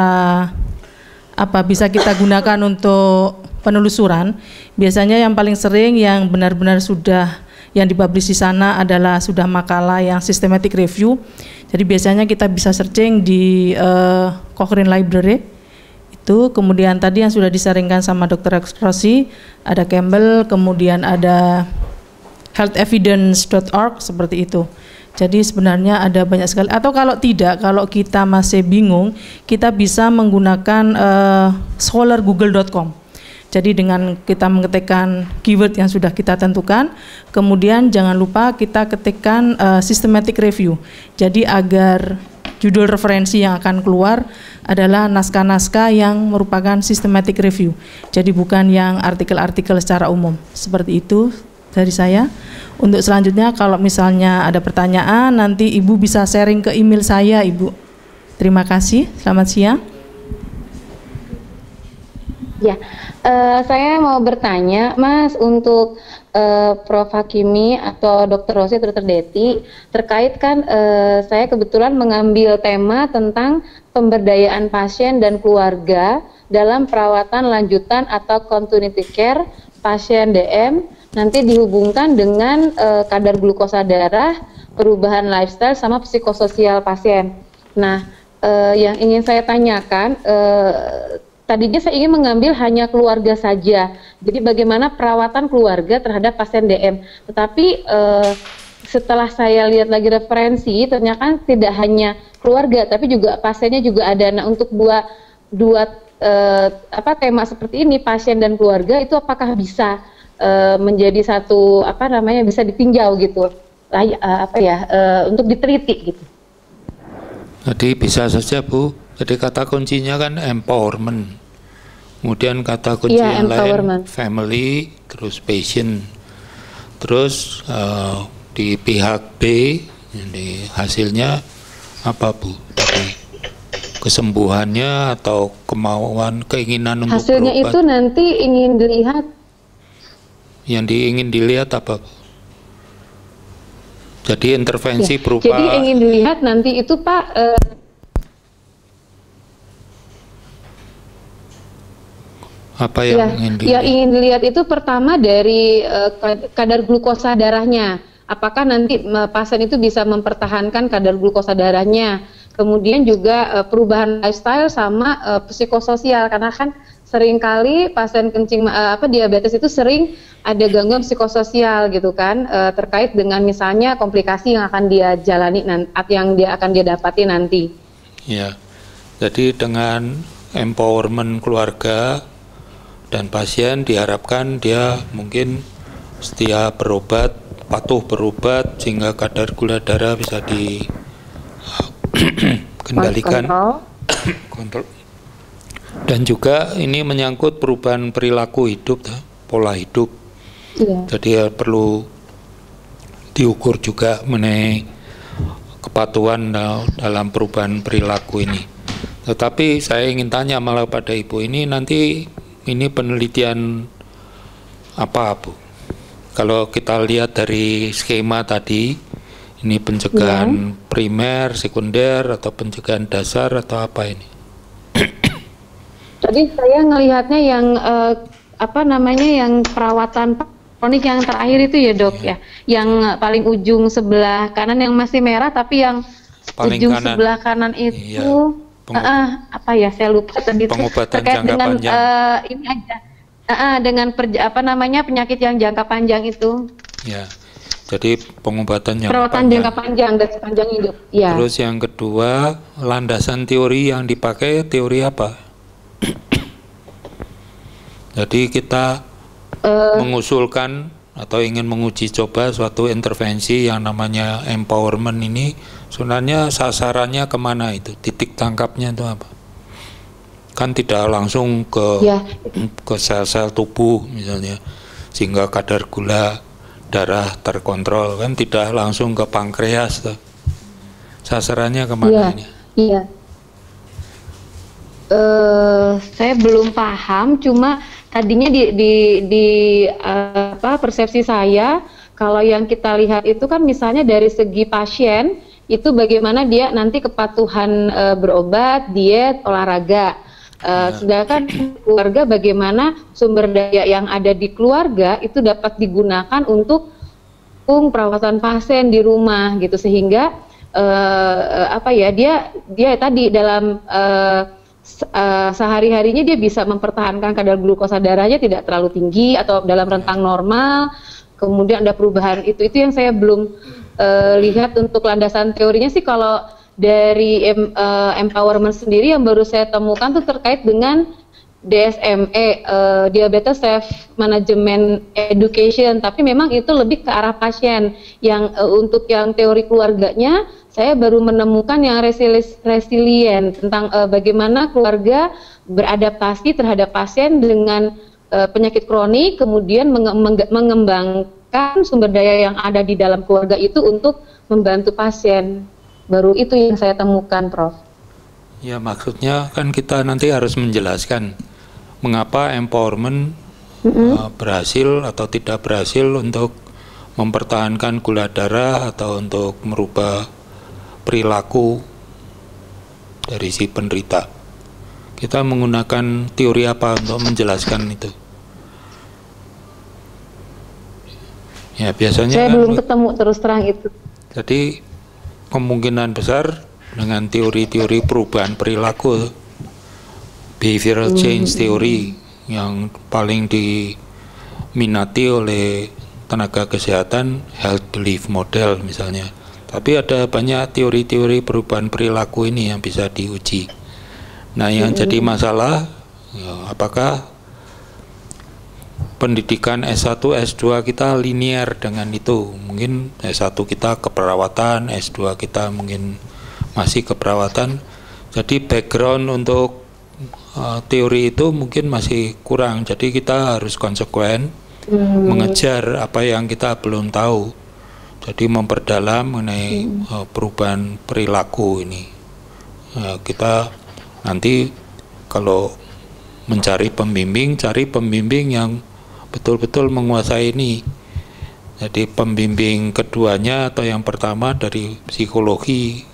apa bisa kita gunakan untuk penelusuran. Biasanya yang paling sering yang benar-benar sudah yang dipublish di sana adalah sudah makalah yang systematic review. Jadi biasanya kita bisa searching di uh, Cochrane Library itu. Kemudian tadi yang sudah disaringkan sama Dokter Rossi ada Campbell, kemudian ada health evidence dot org seperti itu. Jadi sebenarnya ada banyak sekali. Atau kalau tidak, kalau kita masih bingung, kita bisa menggunakan uh, scholar google dot com. Jadi dengan kita mengetikkan keyword yang sudah kita tentukan, kemudian jangan lupa kita ketikkan uh, systematic review. Jadi agar judul referensi yang akan keluar adalah naskah-naskah yang merupakan systematic review. Jadi bukan yang artikel-artikel secara umum. Seperti itu dari saya. Untuk selanjutnya kalau misalnya ada pertanyaan nanti Ibu bisa sharing ke email saya Ibu. Terima kasih, selamat siang. Ya, uh, saya mau bertanya Mas untuk uh, Prof Hakimi atau Dokter Rossi atau Dokter Deti terkait kan uh, saya kebetulan mengambil tema tentang pemberdayaan pasien dan keluarga dalam perawatan lanjutan atau continuity care pasien D M nanti dihubungkan dengan uh, kadar glukosa darah, perubahan lifestyle, sama psikososial pasien. Nah, uh, yang ingin saya tanyakan, uh, tadinya saya ingin mengambil hanya keluarga saja. Jadi bagaimana perawatan keluarga terhadap pasien D M. Tetapi uh, setelah saya lihat lagi referensi, ternyata kan tidak hanya keluarga, tapi juga pasiennya juga ada. Nah, untuk dua dua uh, apa tema seperti ini, pasien dan keluarga, itu apakah bisa uh, menjadi satu apa namanya bisa ditinjau gitu, uh, apa ya uh, untuk diteliti gitu. Jadi bisa saja Bu. Jadi kata kuncinya kan empowerment. Kemudian kata kunci ya, yang lain family, terus patient, terus uh, di pihak B, jadi hasilnya apa Bu? Tadi kesembuhannya atau kemauan, keinginan untuk hasilnya berobat. Itu nanti ingin dilihat. Yang diingin dilihat apa Bu? Jadi intervensi ya, berupa. Jadi ingin dilihat nanti itu Pak. Uh, apa yang ya, ingin dilihat? Yang ingin dilihat itu pertama dari uh, kadar glukosa darahnya. Apakah nanti uh, pasien itu bisa mempertahankan kadar glukosa darahnya. Kemudian juga uh, perubahan lifestyle sama uh, psikososial, karena kan seringkali pasien kencing uh, apa diabetes itu sering ada gangguan psikososial gitu kan, uh, terkait dengan misalnya komplikasi yang akan dia jalani nanti, yang dia akan dia dapati nanti. Ya, jadi dengan empowerment keluarga dan pasien diharapkan dia mungkin setia berobat, patuh berobat, sehingga kadar gula darah bisa dikendalikan. Kontrol. Dan juga ini menyangkut perubahan perilaku hidup, pola hidup. Iya. Jadi ya perlu diukur juga mengenai kepatuhan dalam perubahan perilaku ini. Tetapi saya ingin tanya malah pada Ibu, ini nanti ini penelitian apa Bu? Kalau kita lihat dari skema tadi, ini pencegahan ya. Primer, sekunder, atau pencegahan dasar, atau apa ini? Jadi saya ngelihatnya yang eh, apa namanya yang perawatan kronik yang terakhir itu ya Dok ya, ya. Yang paling ujung sebelah kanan yang masih merah, tapi yang paling ujung kanan. Sebelah kanan itu iya. uh, apa ya saya lupa tadi terkait dengan uh, ini aja. Uh, dengan perja, apa namanya penyakit yang jangka panjang itu. Ya, jadi pengobatan jangka perawatan panjang. jangka panjang dan sepanjang hidup. Ya. Terus yang kedua, landasan teori yang dipakai teori apa? Jadi kita uh, mengusulkan atau ingin menguji coba suatu intervensi yang namanya empowerment ini, sebenarnya sasarannya kemana itu? Titik tangkapnya itu apa? Kan tidak langsung ke ya. ke sel-sel tubuh misalnya, sehingga kadar gula darah terkontrol, kan tidak langsung ke pankreas tuh. Sasarannya kemana ya. Ini? Iya. Uh, saya belum paham, cuma tadinya di di, di uh, apa persepsi saya kalau yang kita lihat itu kan misalnya dari segi pasien itu bagaimana dia nanti kepatuhan uh, berobat, diet, olahraga. Uh, sedangkan keluarga bagaimana sumber daya yang ada di keluarga itu dapat digunakan untuk perawatan pasien di rumah gitu, sehingga uh, apa ya dia dia tadi dalam uh, uh, sehari-harinya dia bisa mempertahankan kadar glukosa darahnya tidak terlalu tinggi atau dalam rentang normal. Kemudian ada perubahan itu itu yang saya belum uh, lihat untuk landasan teorinya sih. Kalau dari em, uh, empowerment sendiri yang baru saya temukan tuh terkait dengan D S M E, uh, Diabetes Self Management Education, tapi memang itu lebih ke arah pasien. Yang uh, untuk yang teori keluarganya saya baru menemukan yang resilient tentang uh, bagaimana keluarga beradaptasi terhadap pasien dengan uh, penyakit kronik, kemudian menge mengembangkan sumber daya yang ada di dalam keluarga itu untuk membantu pasien. Baru itu yang saya temukan, Prof. Ya, maksudnya kan kita nanti harus menjelaskan mengapa empowerment mm-hmm. uh, berhasil atau tidak berhasil untuk mempertahankan gula darah atau untuk merubah perilaku dari si penderita. Kita menggunakan teori apa untuk menjelaskan itu? Ya biasanya saya kan, belum ketemu terus terang itu. Jadi kemungkinan besar dengan teori-teori perubahan perilaku, behavioral change Hmm. theory yang paling diminati oleh tenaga kesehatan, health belief model misalnya. Tapi ada banyak teori-teori perubahan perilaku ini yang bisa diuji. Nah, yang Hmm. jadi masalah, ya, apakah pendidikan S satu, S dua kita linear dengan itu. Mungkin S satu kita keperawatan, S dua kita mungkin masih keperawatan. Jadi background untuk uh, teori itu mungkin masih kurang. Jadi kita harus konsekuen Hmm. mengejar apa yang kita belum tahu. Jadi memperdalam mengenai uh, perubahan perilaku ini. Uh, kita nanti kalau mencari pembimbing, cari pembimbing yang betul-betul menguasai ini. Jadi pembimbing keduanya atau yang pertama dari psikologi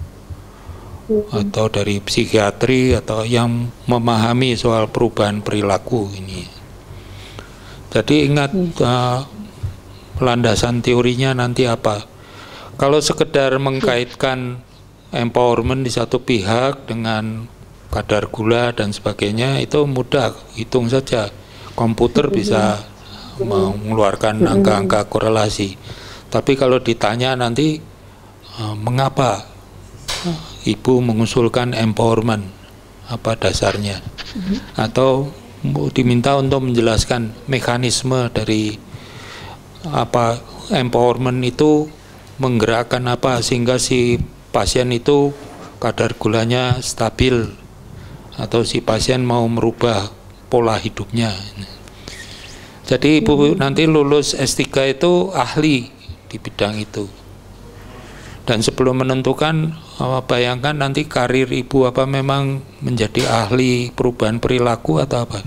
atau dari psikiatri atau yang memahami soal perubahan perilaku ini. Jadi ingat uh, landasan teorinya nanti apa. Kalau sekedar mengkaitkan empowerment di satu pihak dengan kadar gula dan sebagainya, itu mudah, hitung saja. Komputer bisa mengeluarkan angka-angka korelasi. Tapi kalau ditanya nanti uh, mengapa ibu mengusulkan empowerment, apa dasarnya, atau diminta untuk menjelaskan mekanisme dari apa empowerment itu menggerakkan apa sehingga si pasien itu kadar gulanya stabil atau si pasien mau merubah pola hidupnya. Jadi ibu nanti lulus S tiga itu ahli di bidang itu. Dan sebelum menentukan, bayangkan nanti karir ibu apa memang menjadi ahli perubahan perilaku atau apa.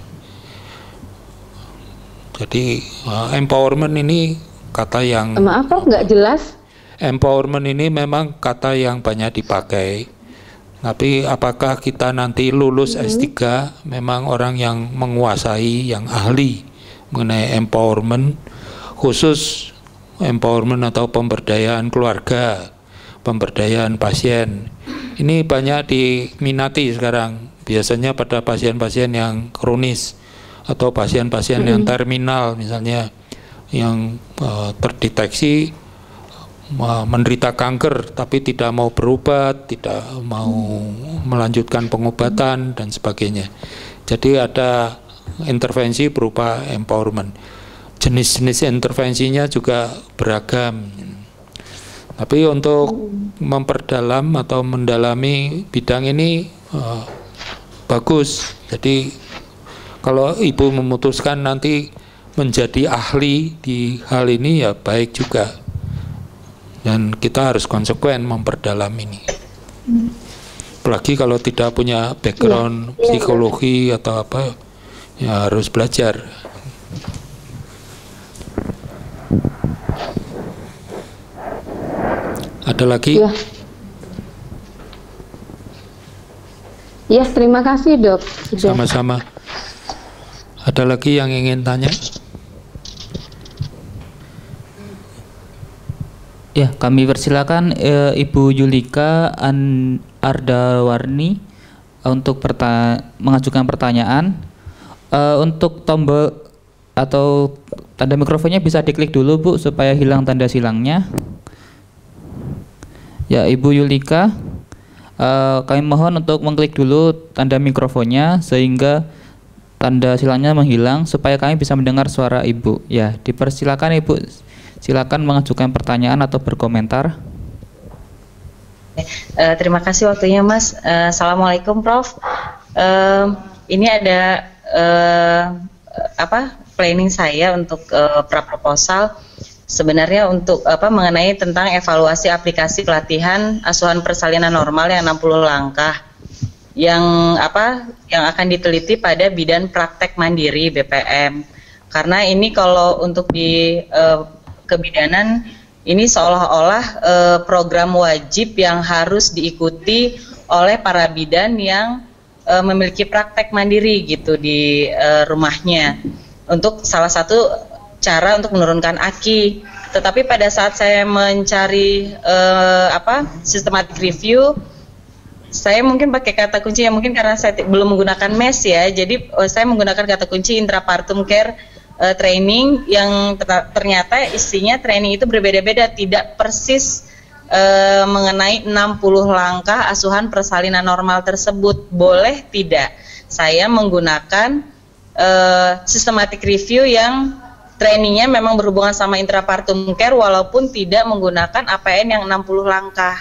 Jadi empowerment ini kata yang Maaf kok nggak jelas. Empowerment ini memang kata yang banyak dipakai. Tapi apakah kita nanti lulus mm-hmm. S tiga memang orang yang menguasai, yang ahli mengenai empowerment, khusus empowerment atau pemberdayaan keluarga, pemberdayaan pasien. Ini banyak diminati sekarang, biasanya pada pasien-pasien yang kronis atau pasien-pasien mm-hmm. yang terminal misalnya, yang uh, terdeteksi menderita kanker tapi tidak mau berobat, tidak mau melanjutkan pengobatan dan sebagainya. Jadi ada intervensi berupa empowerment. Jenis-jenis intervensinya juga beragam. Tapi untuk memperdalam atau mendalami bidang ini uh, bagus. Jadi kalau ibu memutuskan nanti menjadi ahli di hal ini ya baik juga. Dan kita harus konsekuen memperdalam ini. Apalagi kalau tidak punya background ya, psikologi ya, atau apa, ya harus belajar. Ada lagi? Ya. Ya, terima kasih dok. Sama-sama. Ada lagi yang ingin tanya? Ya, kami persilakan e, Ibu Yulika An Ardawarni e, untuk perta mengajukan pertanyaan. E, untuk tombol atau tanda mikrofonnya bisa diklik dulu Bu supaya hilang tanda silangnya. Ya, Ibu Yulika, e, kami mohon untuk mengklik dulu tanda mikrofonnya sehingga tanda silangnya menghilang supaya kami bisa mendengar suara Ibu. Ya, dipersilakan Ibu. Silakan mengajukan pertanyaan atau berkomentar. Uh, terima kasih waktunya Mas. Uh, Assalamualaikum Prof. Uh, ini ada uh, apa planning saya untuk uh, praproposal sebenarnya untuk apa mengenai tentang evaluasi aplikasi pelatihan asuhan persalinan normal yang enam puluh langkah yang apa yang akan diteliti pada bidan praktek mandiri B P M. Karena ini kalau untuk di uh, kebidanan ini seolah-olah e, program wajib yang harus diikuti oleh para bidan yang e, memiliki praktek mandiri gitu di e, rumahnya. Untuk salah satu cara untuk menurunkan A K I. Tetapi pada saat saya mencari uh, apa systematic review, saya mungkin pakai kata kunci yang mungkin karena saya belum menggunakan M E S ya, jadi uh, saya menggunakan kata kunci intrapartum care uh, training yang ternyata isinya training itu berbeda-beda, tidak persis uh, mengenai enam puluh langkah asuhan persalinan normal tersebut. Boleh tidak saya menggunakan uh, systematic review yang trainingnya memang berhubungan sama intrapartum care walaupun tidak menggunakan A P N yang enam puluh langkah.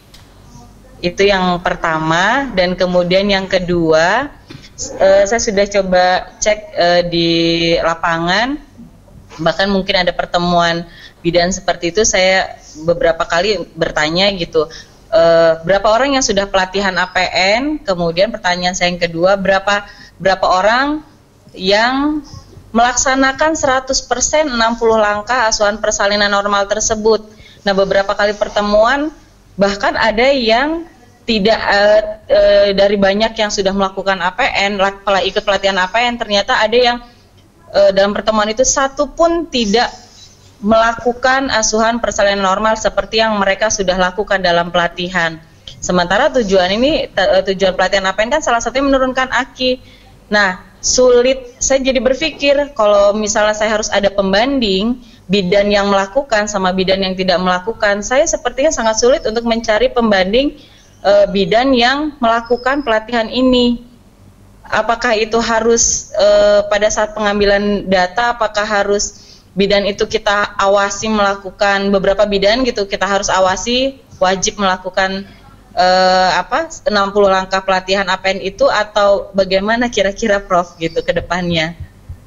Itu yang pertama. Dan kemudian yang kedua, uh, saya sudah coba cek uh, di lapangan, bahkan mungkin ada pertemuan bidan seperti itu, saya beberapa kali bertanya gitu, uh, berapa orang yang sudah pelatihan A P N, kemudian pertanyaan saya yang kedua, berapa berapa orang yang melaksanakan seratus persen enam puluh langkah asuhan persalinan normal tersebut. Nah, beberapa kali pertemuan bahkan ada yang tidak uh, uh, dari banyak yang sudah melakukan A P N, ikut pelatihan A P N, ternyata ada yang uh, dalam pertemuan itu satu pun tidak melakukan asuhan persalinan normal seperti yang mereka sudah lakukan dalam pelatihan. Sementara tujuan ini tujuan pelatihan A P N kan salah satunya menurunkan A K I. Nah, sulit, saya jadi berpikir kalau misalnya saya harus ada pembanding bidan yang melakukan sama bidan yang tidak melakukan, saya sepertinya sangat sulit untuk mencari pembanding e, bidan yang melakukan pelatihan ini. Apakah itu harus e, pada saat pengambilan data, apakah harus bidan itu kita awasi melakukan, beberapa bidan gitu kita harus awasi wajib melakukan Uh, apa enam puluh langkah pelatihan A P N itu, atau bagaimana kira-kira Prof gitu ke depannya?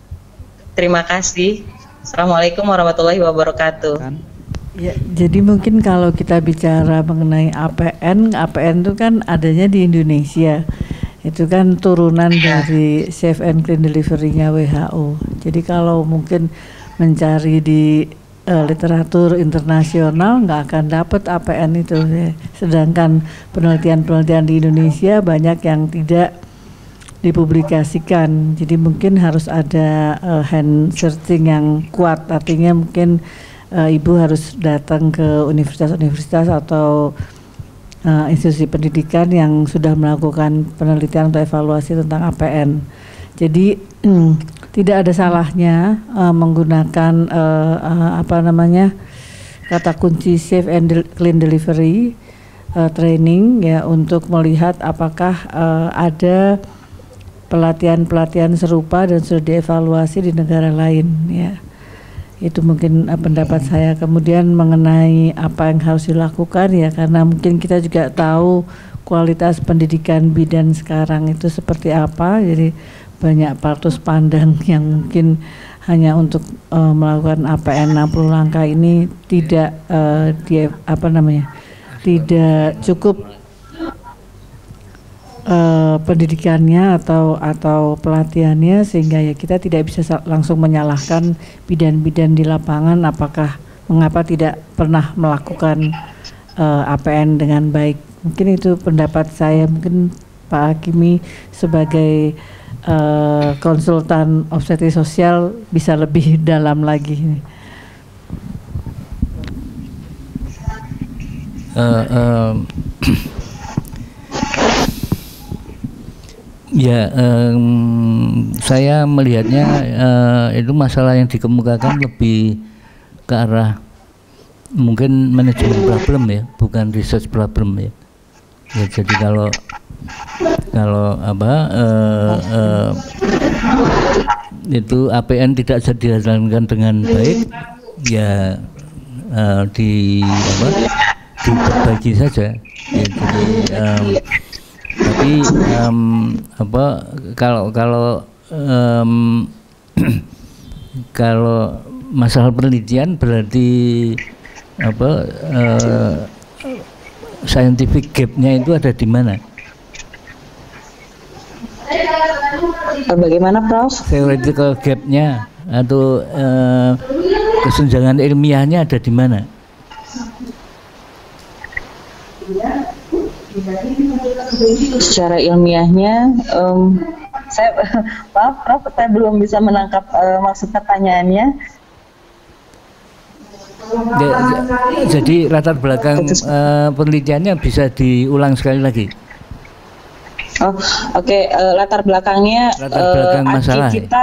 Terima kasih. Assalamualaikum warahmatullahi wabarakatuh. Ya, jadi mungkin kalau kita bicara mengenai A P N, A P N itu kan adanya di Indonesia. Itu kan turunan dari Safe and Clean Delivery-nya W H O. Jadi kalau mungkin mencari di Uh, literatur internasional nggak akan dapat A P N itu ya. Sedangkan penelitian-penelitian di Indonesia banyak yang tidak dipublikasikan, jadi mungkin harus ada uh, hand searching yang kuat, artinya mungkin uh, ibu harus datang ke universitas-universitas atau uh, institusi pendidikan yang sudah melakukan penelitian atau evaluasi tentang A P N. Jadi mm, tidak ada salahnya uh, menggunakan uh, uh, apa namanya kata kunci Safe and Clean Delivery uh, training ya, untuk melihat apakah uh, ada pelatihan-pelatihan serupa dan sudah dievaluasi di negara lain ya. Itu mungkin uh, pendapat saya. Kemudian mengenai apa yang harus dilakukan ya, karena mungkin kita juga tahu kualitas pendidikan bidan sekarang itu seperti apa, jadi banyak partus pandang yang mungkin hanya untuk uh, melakukan A P N enam puluh langkah ini tidak uh, dia apa namanya tidak cukup uh, pendidikannya atau atau pelatihannya, sehingga ya kita tidak bisa langsung menyalahkan bidan-bidan di lapangan apakah mengapa tidak pernah melakukan uh, A P N dengan baik. Mungkin itu pendapat saya. Mungkin Pak Hakimi sebagai Uh, konsultan obstetri sosial bisa lebih dalam lagi. Uh, uh, ya, um, saya melihatnya uh, itu masalah yang dikemukakan lebih ke arah mungkin manajemen problem ya, bukan research problem ya. Ya, jadi kalau kalau apa uh, uh, itu A P N tidak bisa dijalankan dengan baik ya, uh, di apa dibagi saja ya, jadi, um, tapi um, apa kalau kalau um, kalau masalah penelitian berarti apa uh, scientific gap-nya itu ada di mana? Bagaimana Prof? Theoretical gap-nya atau uh, kesenjangan ilmiahnya ada di mana? Secara ilmiahnya, um, saya maaf Prof, saya belum bisa menangkap uh, maksud pertanyaannya. Jadi latar belakang uh, penelitiannya bisa diulang sekali lagi. Oh, oke, okay. uh, latar belakangnya latar belakang uh, masalah kita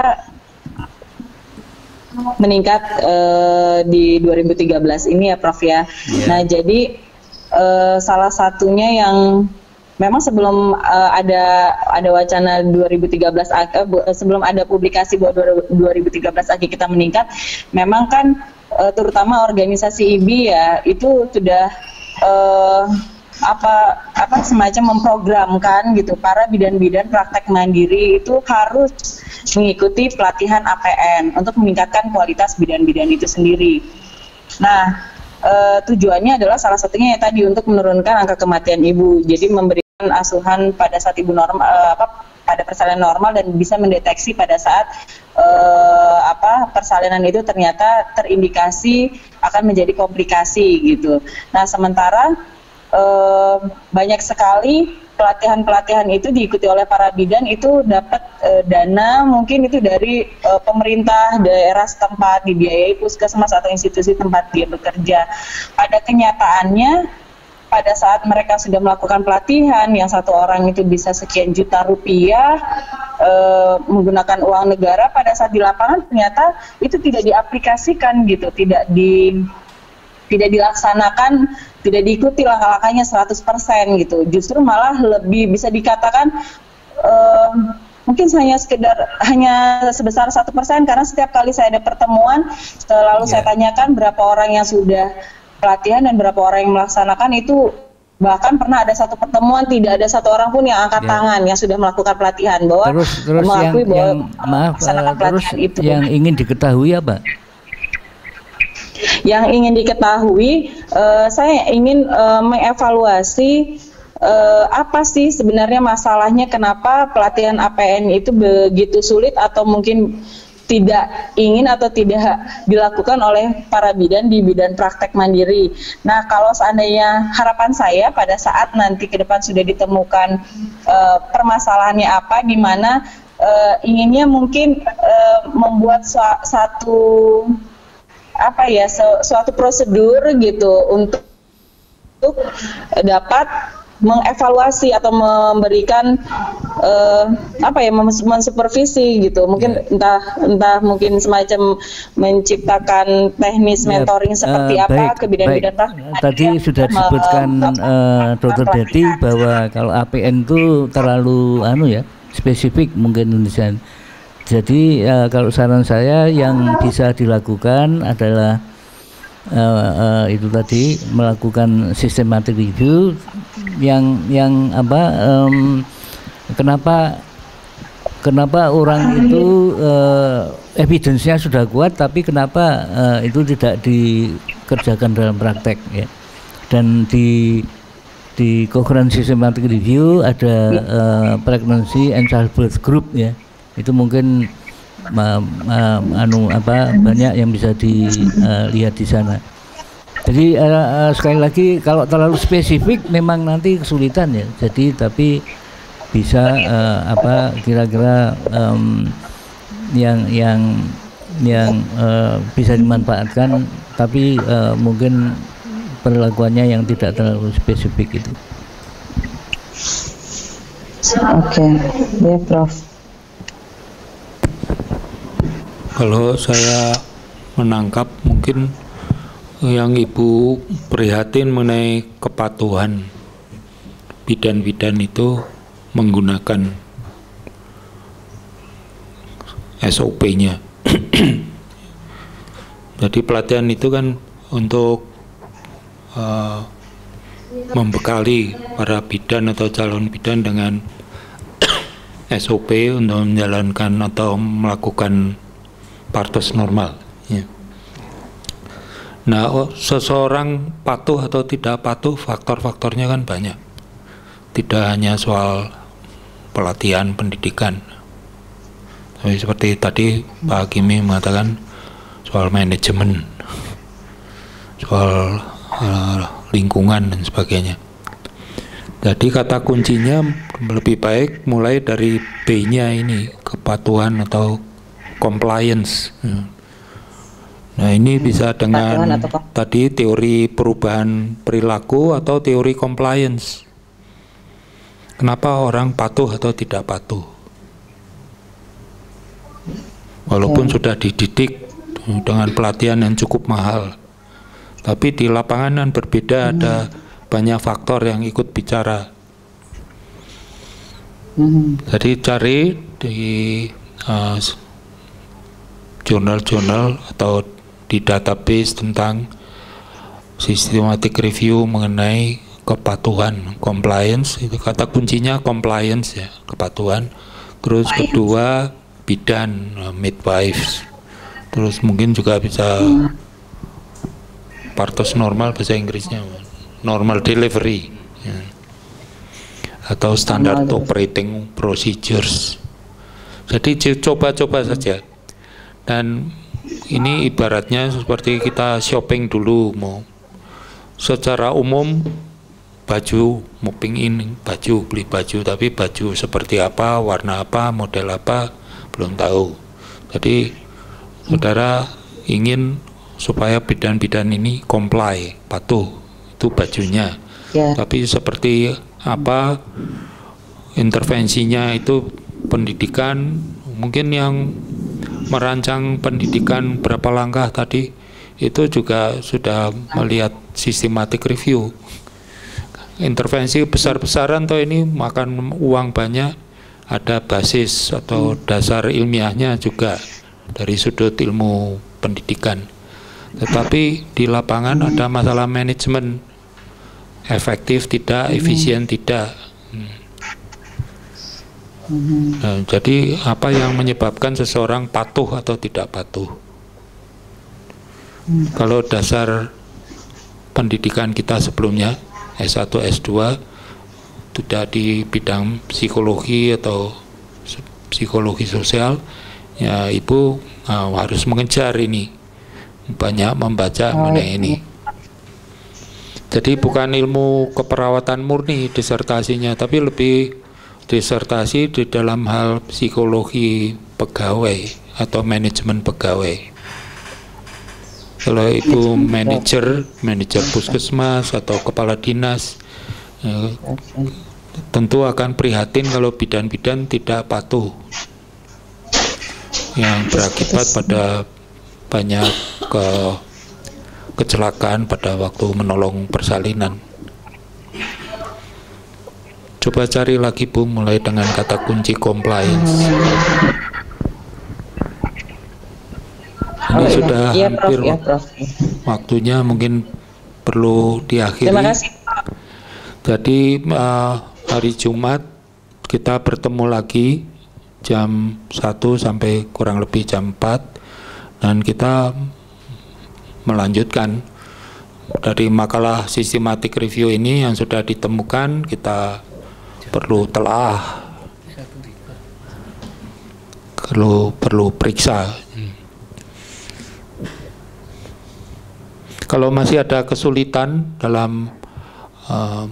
meningkat uh, di dua ribu tiga belas ini ya, Prof ya. Yeah. Nah, jadi uh, salah satunya yang memang sebelum uh, ada ada wacana dua ribu tiga belas uh, sebelum ada publikasi bahwa dua ribu tiga belas A G kita meningkat, memang kan uh, terutama organisasi I B I ya itu sudah uh, apa apa semacam memprogramkan gitu para bidan-bidan praktek mandiri itu harus mengikuti pelatihan A P N untuk meningkatkan kualitas bidan-bidan itu sendiri. Nah, e, tujuannya adalah salah satunya ya tadi untuk menurunkan angka kematian ibu. Jadi memberikan asuhan pada saat ibu normal e, apa pada persalinan normal dan bisa mendeteksi pada saat e, apa persalinan itu ternyata terindikasi akan menjadi komplikasi gitu. Nah, sementara Uh, banyak sekali pelatihan-pelatihan itu diikuti oleh para bidan itu dapat uh, dana mungkin itu dari uh, pemerintah daerah setempat, dibiayai puskesmas atau institusi tempat dia bekerja. Pada kenyataannya pada saat mereka sudah melakukan pelatihan yang satu orang itu bisa sekian juta rupiah uh, menggunakan uang negara, pada saat di lapangan ternyata itu tidak diaplikasikan gitu, tidak di tidak dilaksanakan, tidak diikuti langkah-langkahnya seratus persen gitu. Justru malah lebih bisa dikatakan um, mungkin hanya sekedar hanya sebesar satu persen, karena setiap kali saya ada pertemuan lalu yeah. saya tanyakan berapa orang yang sudah pelatihan dan berapa orang yang melaksanakan, itu bahkan pernah ada satu pertemuan tidak ada satu orang pun yang angkat yeah. tangan yang sudah melakukan pelatihan bahwa terus, terus mengakui yang, bahwa yang, maaf, uh, terus itu. Yang ingin diketahui apa? Yang ingin diketahui, uh, saya ingin uh, mengevaluasi uh, apa sih sebenarnya masalahnya, kenapa pelatihan A P N itu begitu sulit atau mungkin tidak ingin atau tidak dilakukan oleh para bidan di bidan praktek mandiri. Nah, kalau seandainya harapan saya pada saat nanti ke depan sudah ditemukan uh, permasalahannya apa, di mana uh, inginnya mungkin uh, membuat su satu apa ya suatu prosedur gitu untuk, untuk dapat mengevaluasi atau memberikan uh, apa ya mensupervisi gitu, mungkin yeah. entah entah mungkin semacam menciptakan teknis yeah. mentoring seperti uh, apa ke bidan-bidan praktek. Tadi ya, sudah disebutkan uh, Dokter Deti bahwa kalau A P N itu terlalu anu ya spesifik mungkin Indonesia. Jadi uh, kalau saran saya yang bisa dilakukan adalah uh, uh, itu tadi melakukan systematic review yang yang apa um, kenapa kenapa orang itu uh, evidence-nya sudah kuat tapi kenapa uh, itu tidak dikerjakan dalam praktek ya. Dan di di Cochrane Systematic Review ada uh, pregnancy and childbirth group ya. Itu mungkin uh, uh, anu apa banyak yang bisa dilihat uh, di sana. Jadi uh, uh, sekali lagi kalau terlalu spesifik memang nanti kesulitan ya. Jadi tapi bisa uh, apa kira-kira um, yang yang yang uh, bisa dimanfaatkan, tapi uh, mungkin perlakuannya yang tidak terlalu spesifik itu. Oke, okay. Ya Prof. Kalau saya menangkap mungkin yang Ibu prihatin mengenai kepatuhan bidan-bidan itu menggunakan S O P-nya. Jadi pelatihan itu kan untuk uh, membekali para bidan atau calon bidan dengan S O P untuk menjalankan atau melakukan partos normal ya. Nah, oh, seseorang patuh atau tidak patuh faktor-faktornya kan banyak, tidak hanya soal pelatihan pendidikan, tapi seperti tadi Pak Hakimi mengatakan soal manajemen, soal uh, lingkungan dan sebagainya. Jadi kata kuncinya lebih baik mulai dari B-nya ini, kepatuhan atau compliance. Nah, ini bisa dengan tadi teori perubahan perilaku atau teori compliance. Kenapa orang patuh atau tidak patuh? Walaupun sudah dididik dengan pelatihan yang cukup mahal, tapi di lapangan yang berbeda, hmm. ada banyak faktor yang ikut bicara. Hmm. Jadi cari di uh, jurnal-jurnal atau di database tentang systematic review mengenai kepatuhan, compliance, itu kata kuncinya compliance ya, kepatuhan. Terus kedua bidan, midwives. Terus mungkin juga bisa partos normal bahasa Inggrisnya, normal delivery ya. Atau standard operating procedures. Jadi coba-coba saja. Dan ini ibaratnya seperti kita shopping dulu, mau secara umum baju, mau pingin baju, beli baju, tapi baju seperti apa, warna apa, model apa, belum tahu. Jadi saudara ingin supaya bidan-bidan ini comply, patuh, itu bajunya. Yeah. Tapi seperti apa intervensinya, itu pendidikan, mungkin yang merancang pendidikan berapa langkah tadi itu juga sudah melihat systematic review. Intervensi besar-besaran toh ini makan uang banyak, ada basis atau dasar ilmiahnya juga dari sudut ilmu pendidikan. Tetapi di lapangan ada masalah manajemen, efektif tidak, efisien tidak. Nah, jadi apa yang menyebabkan seseorang patuh atau tidak patuh? Hmm. Kalau dasar pendidikan kita sebelumnya S satu, S dua tidak di bidang psikologi atau psikologi sosial, ya ibu uh, harus mengejar ini, banyak membaca oh, mengenai ini. Jadi bukan ilmu keperawatan murni disertasinya, tapi lebih disertasi di dalam hal psikologi pegawai atau manajemen pegawai. Kalau ibu manajer, manajer puskesmas atau kepala dinas, eh, tentu akan prihatin kalau bidan-bidan tidak patuh, yang berakibat pada banyak ke kecelakaan pada waktu menolong persalinan. Coba cari lagi Bu, mulai dengan kata kunci compliance. Ini oh, sudah iya, hampir Prof, ya, Prof. Waktunya mungkin perlu diakhiri. Terima kasih. Jadi uh, hari Jumat kita bertemu lagi jam satu sampai kurang lebih jam empat, dan kita melanjutkan dari makalah systematic review ini yang sudah ditemukan. Kita perlu telah, perlu perlu periksa. Hmm. Kalau masih ada kesulitan dalam uh,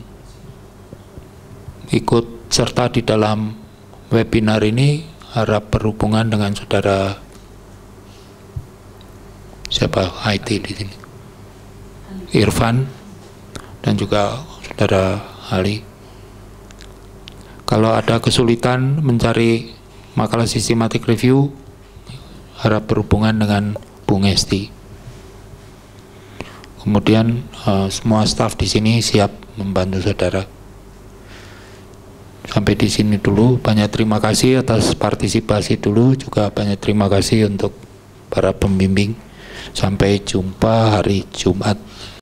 ikut serta di dalam webinar ini, harap berhubungan dengan saudara siapa I T di sini, Irfan, dan juga saudara Ali. Kalau ada kesulitan mencari makalah systematic review, harap berhubungan dengan Bu Ngesti. Kemudian uh, semua staf di sini siap membantu saudara. Sampai di sini dulu. Banyak terima kasih atas partisipasi dulu. Juga banyak terima kasih untuk para pembimbing. Sampai jumpa hari Jumat.